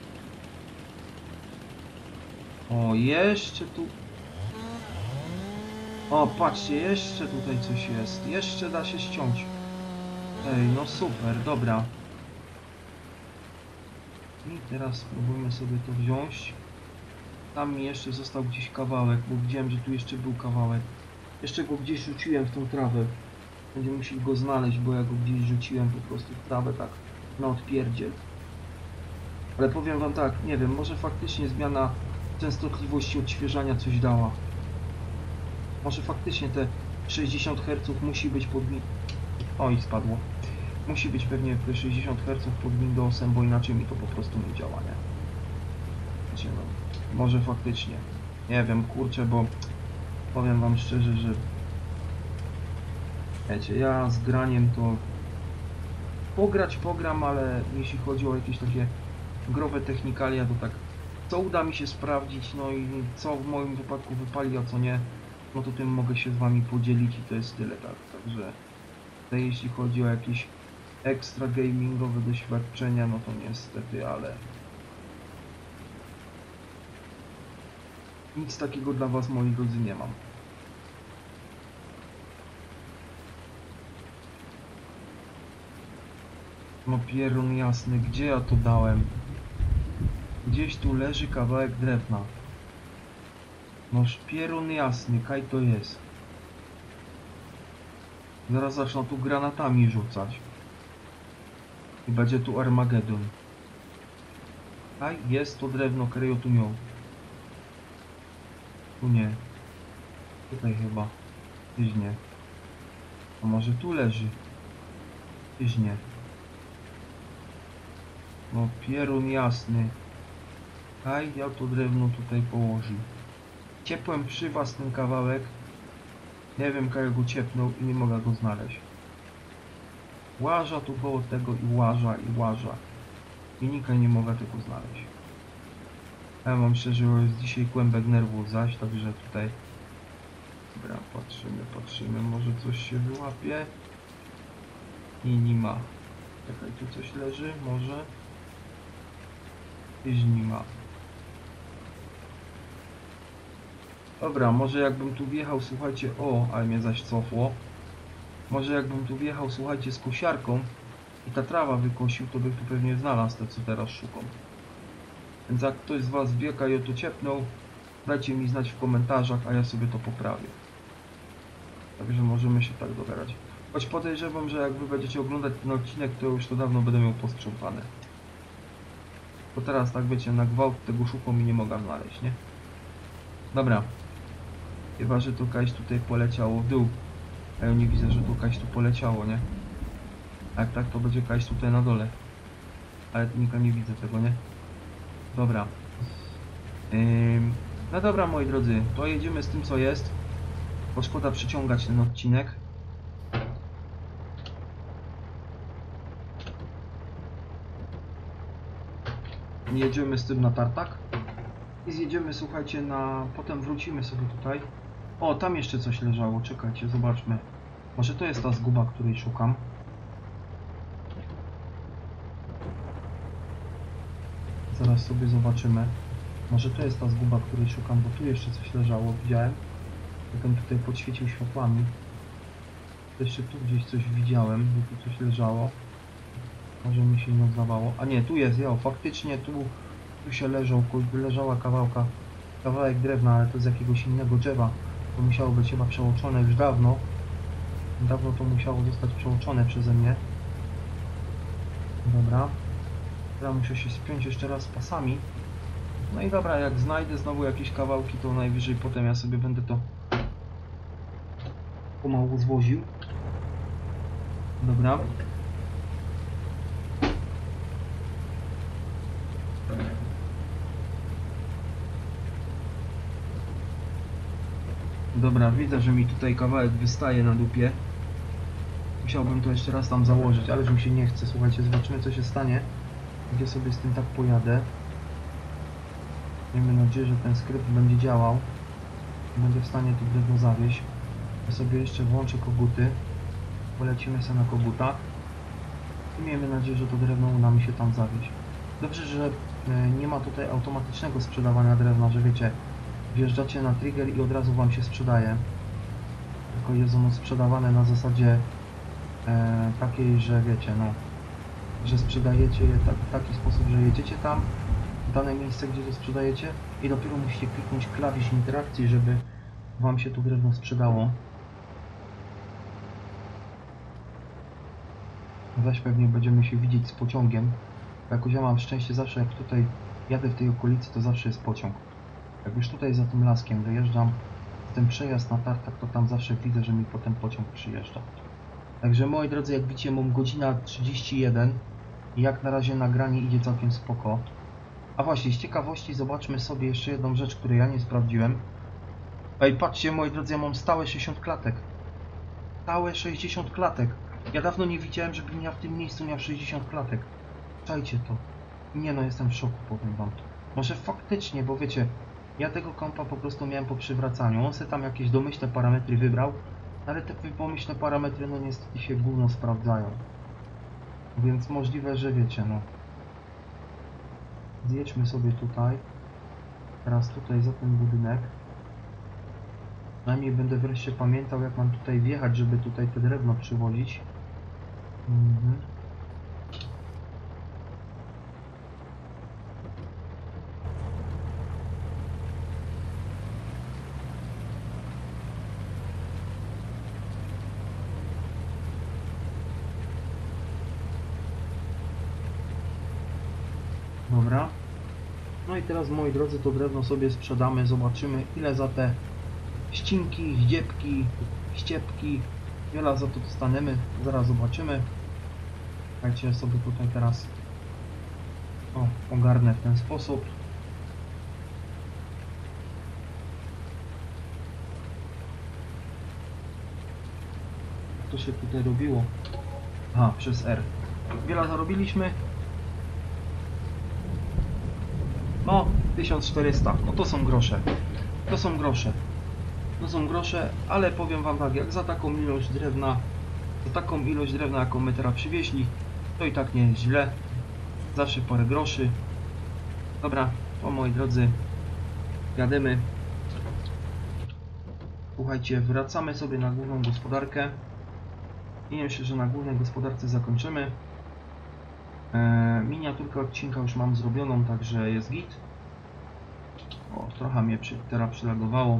O, jeszcze tu... O, patrzcie, jeszcze tutaj coś jest. Jeszcze da się ściąć. Ej, no super, dobra. I teraz spróbujmy sobie to wziąć. Tam mi jeszcze został gdzieś kawałek, bo widziałem, że tu jeszcze był kawałek. Jeszcze go gdzieś rzuciłem w tą trawę. Będziemy musieli go znaleźć, bo ja go gdzieś rzuciłem po prostu w trawę, tak na odpierdziel. Ale powiem wam tak, nie wiem, może faktycznie zmiana częstotliwości odświeżania coś dała. Może faktycznie te sześćdziesiąt herców musi być pod... Oj, spadło. Musi być pewnie te sześćdziesiąt herców pod Windowsem, bo inaczej mi to po prostu nie działa, nie? Znaczy, no, może faktycznie. Nie wiem, kurczę, bo powiem wam szczerze, że wiecie, ja z graniem to pograć pogram, ale jeśli chodzi o jakieś takie growe technikalia, to tak co uda mi się sprawdzić, no i co w moim wypadku wypali, a co nie, no to tym mogę się z wami podzielić i to jest tyle, tak, także to jeśli chodzi o jakieś ekstra gamingowe doświadczenia, no to niestety, ale nic takiego dla was, moi drodzy, nie mam. No pierun jasny, gdzie ja to dałem? Gdzieś tu leży kawałek drewna. No pierun jasny, kaj to jest? Zaraz zaczną tu granatami rzucać. I będzie tu Armagedon. Kaj, jest to drewno, które ja tu miał. Tu nie. Tutaj chyba. Gdzieś nie. A może tu leży? Gdzieś nie. No pierun jasny. Kaj, ja to drewno tutaj położył. Ciepłem przy was ten kawałek. Nie wiem, kaj go ciepnął i nie mogę go znaleźć. Łaża tu koło tego i łaża i łaża. I nikaj nie mogę tego znaleźć. Ja mam szczerze, że jest dzisiaj kłębek nerwów zaś, także tutaj... Dobra, patrzymy, patrzymy, może coś się wyłapie. I nie ma. Czekaj, tu coś leży, może? Gdzieś nie ma. Dobra, może jakbym tu wjechał, słuchajcie, o, ale mnie zaś cofło. Może jakbym tu wjechał, słuchajcie, z kosiarką i ta trawa wykosił, to bym tu pewnie znalazł to, co teraz szukam. Więc jak ktoś z was wieka i o to ciepnął, dajcie mi znać w komentarzach, a ja sobie to poprawię. Także możemy się tak dogadać. Choć podejrzewam, że jak wy będziecie oglądać ten odcinek, to już to dawno będę miał posprzątane. Bo teraz tak wiecie, na gwałt tego szukam i nie mogę znaleźć, nie? Dobra. Chyba, że to kaś tutaj poleciało w dół. A ja nie widzę, że to kaś tu poleciało, nie? A jak tak, to będzie kaś tutaj na dole. Ale nika nie widzę tego, nie? Dobra. Ym... No dobra, moi drodzy, to jedziemy z tym, co jest. Bo szkoda przyciągać ten odcinek. Jedziemy z tym na tartak. I zjedziemy, słuchajcie, na... Potem wrócimy sobie tutaj. O, tam jeszcze coś leżało, czekajcie, zobaczmy. Może to jest ta zguba, której szukam. Zaraz sobie zobaczymy. Może to jest ta zguba, której szukam, bo tu jeszcze coś leżało, widziałem. Potem tutaj podświecił światłami. Jeszcze tu gdzieś coś widziałem, bo tu coś leżało. Może mi się nie oddawało. A nie, tu jest, jo, faktycznie tu Tu się leżał, leżała kawałka, kawałek drewna, ale to z jakiegoś innego drzewa. To musiało być chyba przełączone już dawno. Dawno to musiało zostać przełączone przeze mnie. Dobra. Teraz muszę się spiąć jeszcze raz z pasami. No i dobra, jak znajdę znowu jakieś kawałki, to najwyżej potem ja sobie będę to pomału zwoził. Dobra. Dobra, widzę, że mi tutaj kawałek wystaje na dupie. Musiałbym to jeszcze raz tam założyć, ale że mi się nie chce. Słuchajcie, zobaczymy, co się stanie, gdzie sobie z tym tak pojadę. Miejmy nadzieję, że ten skrypt będzie działał. Będę w stanie to drewno zawieźć. Ja sobie jeszcze włączę koguty. Polecimy sobie na kogutach. I miejmy nadzieję, że to drewno uda mi się tam zawieźć. Dobrze, że nie ma tutaj automatycznego sprzedawania drewna, że wiecie, wjeżdżacie na trigger i od razu wam się sprzedaje. Tylko jest ono sprzedawane na zasadzie e, takiej, że wiecie, no, że sprzedajecie je tak, w taki sposób, że jedziecie tam, w dane miejsce, gdzie to sprzedajecie i dopiero musicie kliknąć klawisz interakcji, żeby wam się to drewno sprzedało. Zaś pewnie będziemy się widzieć z pociągiem. Jakoś ja mam szczęście, zawsze jak tutaj jadę w tej okolicy, to zawsze jest pociąg. Jak już tutaj za tym laskiem wyjeżdżam, ten przejazd na tartak, to tam zawsze widzę, że mi potem pociąg przyjeżdża. Także moi drodzy, jak widzicie, mam godzina trzydzieści jeden i jak na razie nagranie idzie całkiem spoko. A właśnie, z ciekawości zobaczmy sobie jeszcze jedną rzecz, której ja nie sprawdziłem. Ej, patrzcie, moi drodzy, ja mam stałe sześćdziesiąt klatek. Stałe sześćdziesiąt klatek. Ja dawno nie widziałem, żeby ja w tym miejscu miał sześćdziesiąt klatek. Czajcie to. Nie no, jestem w szoku, powiem wam. Może faktycznie, bo wiecie, ja tego kompa po prostu miałem po przywracaniu. On sobie tam jakieś domyślne parametry wybrał, ale te pomyślne parametry no niestety się gówno sprawdzają. Więc możliwe, że wiecie, no. Zjedźmy sobie tutaj. Teraz tutaj za ten budynek. Najmniej będę wreszcie pamiętał, jak mam tutaj wjechać, żeby tutaj te drewno przywozić. Mhm. Dobra. No i teraz, moi drodzy, to drewno sobie sprzedamy. Zobaczymy, ile za te ścinki, ździebki, ściepki, wiele za to dostaniemy. Zaraz zobaczymy. Słuchajcie, sobie tutaj teraz o, ogarnę w ten sposób. Jak to się tutaj robiło? Aha, przez R. Wiele zarobiliśmy. No, tysiąc czterysta. No to są grosze. To są grosze. To są grosze, ale powiem wam tak, jak za taką ilość drewna, za taką ilość drewna, jaką my teraz przywieźli, to i tak nie jest źle. Zawsze parę groszy. Dobra, to moi drodzy, jademy. Słuchajcie, wracamy sobie na główną gospodarkę. I myślę, że na głównej gospodarce zakończymy. Eee, miniaturkę odcinka już mam zrobioną, także jest git. O, trochę mnie przy, teraz przylagowało.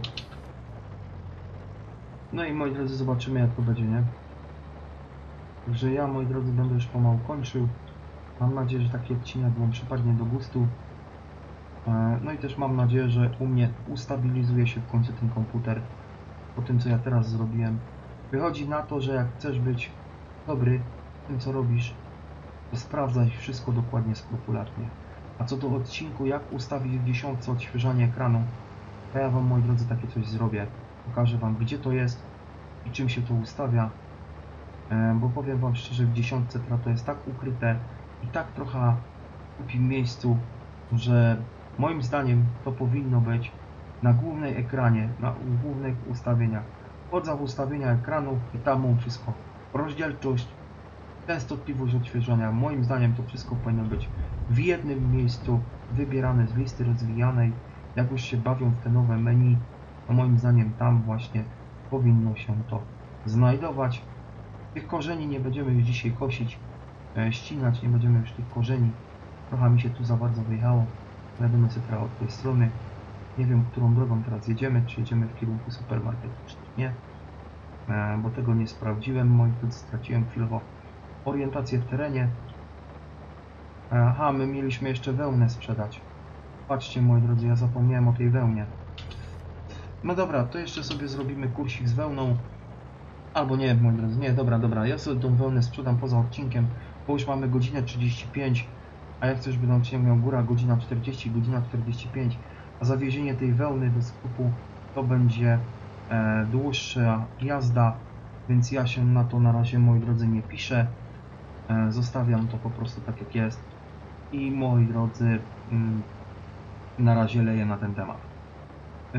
No i moi drodzy, zobaczymy, jak to będzie, nie? Także ja, moi drodzy, będę już pomału kończył. Mam nadzieję, że taki odcinek wam przypadnie do gustu. Eee, no i też mam nadzieję, że u mnie ustabilizuje się w końcu ten komputer po tym, co ja teraz zrobiłem. Wychodzi na to, że jak chcesz być dobry w tym, co robisz, to sprawdzaj wszystko dokładnie, skrupulatnie. A co do odcinku, jak ustawić w dziesiątce odświeżanie ekranu, to ja wam, moi drodzy, takie coś zrobię. Pokażę wam, gdzie to jest i czym się to ustawia. E, bo powiem wam szczerze, w dziesiątce to jest tak ukryte i tak trochę w głupim miejscu, że moim zdaniem to powinno być na głównej ekranie, na głównych ustawieniach. Wchodzę w ustawienia ekranu i tam mam wszystko. Rozdzielczość, częstotliwość odświeżania. Moim zdaniem to wszystko powinno być w jednym miejscu, wybierane z listy rozwijanej. Jak już się bawią w te nowe menu, to moim zdaniem tam właśnie powinno się to znajdować. Tych korzeni nie będziemy już dzisiaj kosić, e, ścinać, nie będziemy już tych korzeni. Trochę mi się tu za bardzo wyjechało. Jadę sobie teraz od tej strony. Nie wiem, którą drogą teraz jedziemy, czy jedziemy w kierunku supermarketu, czy nie. E, bo tego nie sprawdziłem, moi drodzy, straciłem chwilowo orientację w terenie. E, aha, my mieliśmy jeszcze wełnę sprzedać. Patrzcie, moi drodzy, ja zapomniałem o tej wełnie. No dobra, to jeszcze sobie zrobimy kursik z wełną. Albo nie, moi drodzy, nie, dobra, dobra, ja sobie tą wełnę sprzedam poza odcinkiem, bo już mamy godzinę trzydzieści pięć, a ja chcę, żeby ten odcinek miał góra godzina czterdzieści, godzina czterdzieści pięć, a zawiezienie tej wełny do skupu to będzie e, dłuższa jazda, więc ja się na to na razie, moi drodzy, nie piszę, e, zostawiam to po prostu tak jak jest i, moi drodzy, mm, na razie leję na ten temat. Yy,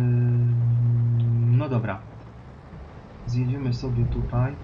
no dobra. Zjedziemy sobie tutaj.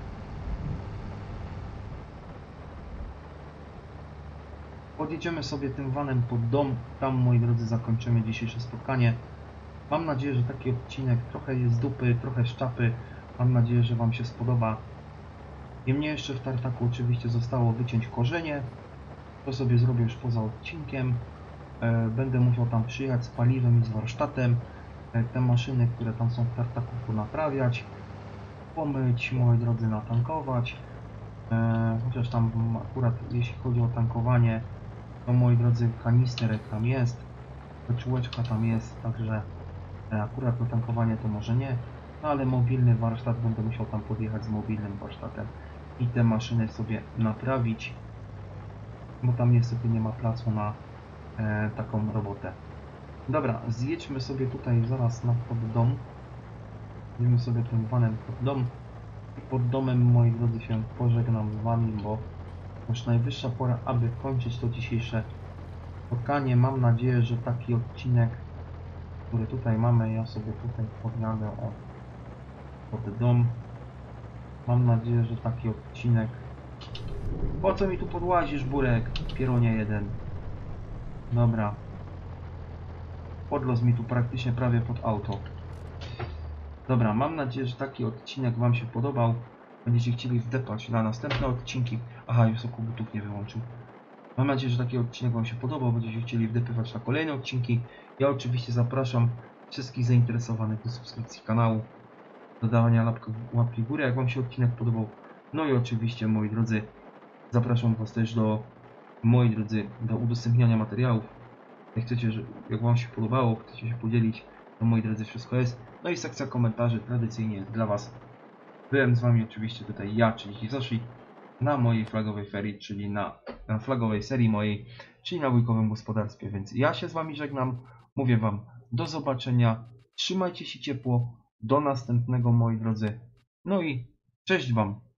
Podjedziemy sobie tym vanem pod dom. Tam, moi drodzy, zakończymy dzisiejsze spotkanie. Mam nadzieję, że taki odcinek trochę jest dupy, trochę szczapy. Mam nadzieję, że Wam się spodoba. I mnie jeszcze w tartaku oczywiście zostało wyciąć korzenie. To sobie zrobię już poza odcinkiem. Będę musiał tam przyjechać z paliwem i z warsztatem. Te maszyny, które tam są w tartaku, ponaprawiać. Pomyć, moi drodzy, natankować. E, chociaż tam akurat jeśli chodzi o tankowanie, to, moi drodzy, kanisterek tam jest, czułeczka tam jest, także e, akurat na tankowanie to może nie, no ale mobilny warsztat, będę musiał tam podjechać z mobilnym warsztatem i te maszyny sobie naprawić, bo tam niestety nie ma placu na e, taką robotę. Dobra, zjedźmy sobie tutaj zaraz na pod dom. Idziemy sobie tym vanem pod dom. I pod domem, moi drodzy, się pożegnam z Wami, bo już najwyższa pora, aby kończyć to dzisiejsze spotkanie. Mam nadzieję, że taki odcinek, który tutaj mamy, ja sobie tutaj podjadę o pod dom. Mam nadzieję, że taki odcinek... Po co mi tu podłazisz, Burek? Pieronie jeden. Dobra. Podlaz mi tu praktycznie prawie pod auto. Dobra, mam nadzieję, że taki odcinek Wam się podobał. Będziecie chcieli wdepać na następne odcinki. Aha, już soku butów nie wyłączył. Mam nadzieję, że taki odcinek Wam się podobał. Będziecie chcieli wdepywać na kolejne odcinki. Ja oczywiście zapraszam wszystkich zainteresowanych do subskrypcji kanału, do dawania łapki, łapki w górę, jak Wam się odcinek podobał. No i oczywiście, moi drodzy, zapraszam Was też do, moi drodzy, do udostępniania materiałów. Jak chcecie, że, jak Wam się podobało, chcecie się podzielić, to, moi drodzy, wszystko jest. No i sekcja komentarzy tradycyjnie jest dla Was. Byłem z Wami oczywiście tutaj ja, czyli Hizoshi, na mojej flagowej ferii, czyli na, na flagowej serii mojej, czyli na Wujkowym Gospodarstwie. Więc ja się z Wami żegnam, mówię Wam do zobaczenia, trzymajcie się ciepło, do następnego, moi drodzy. No i cześć Wam.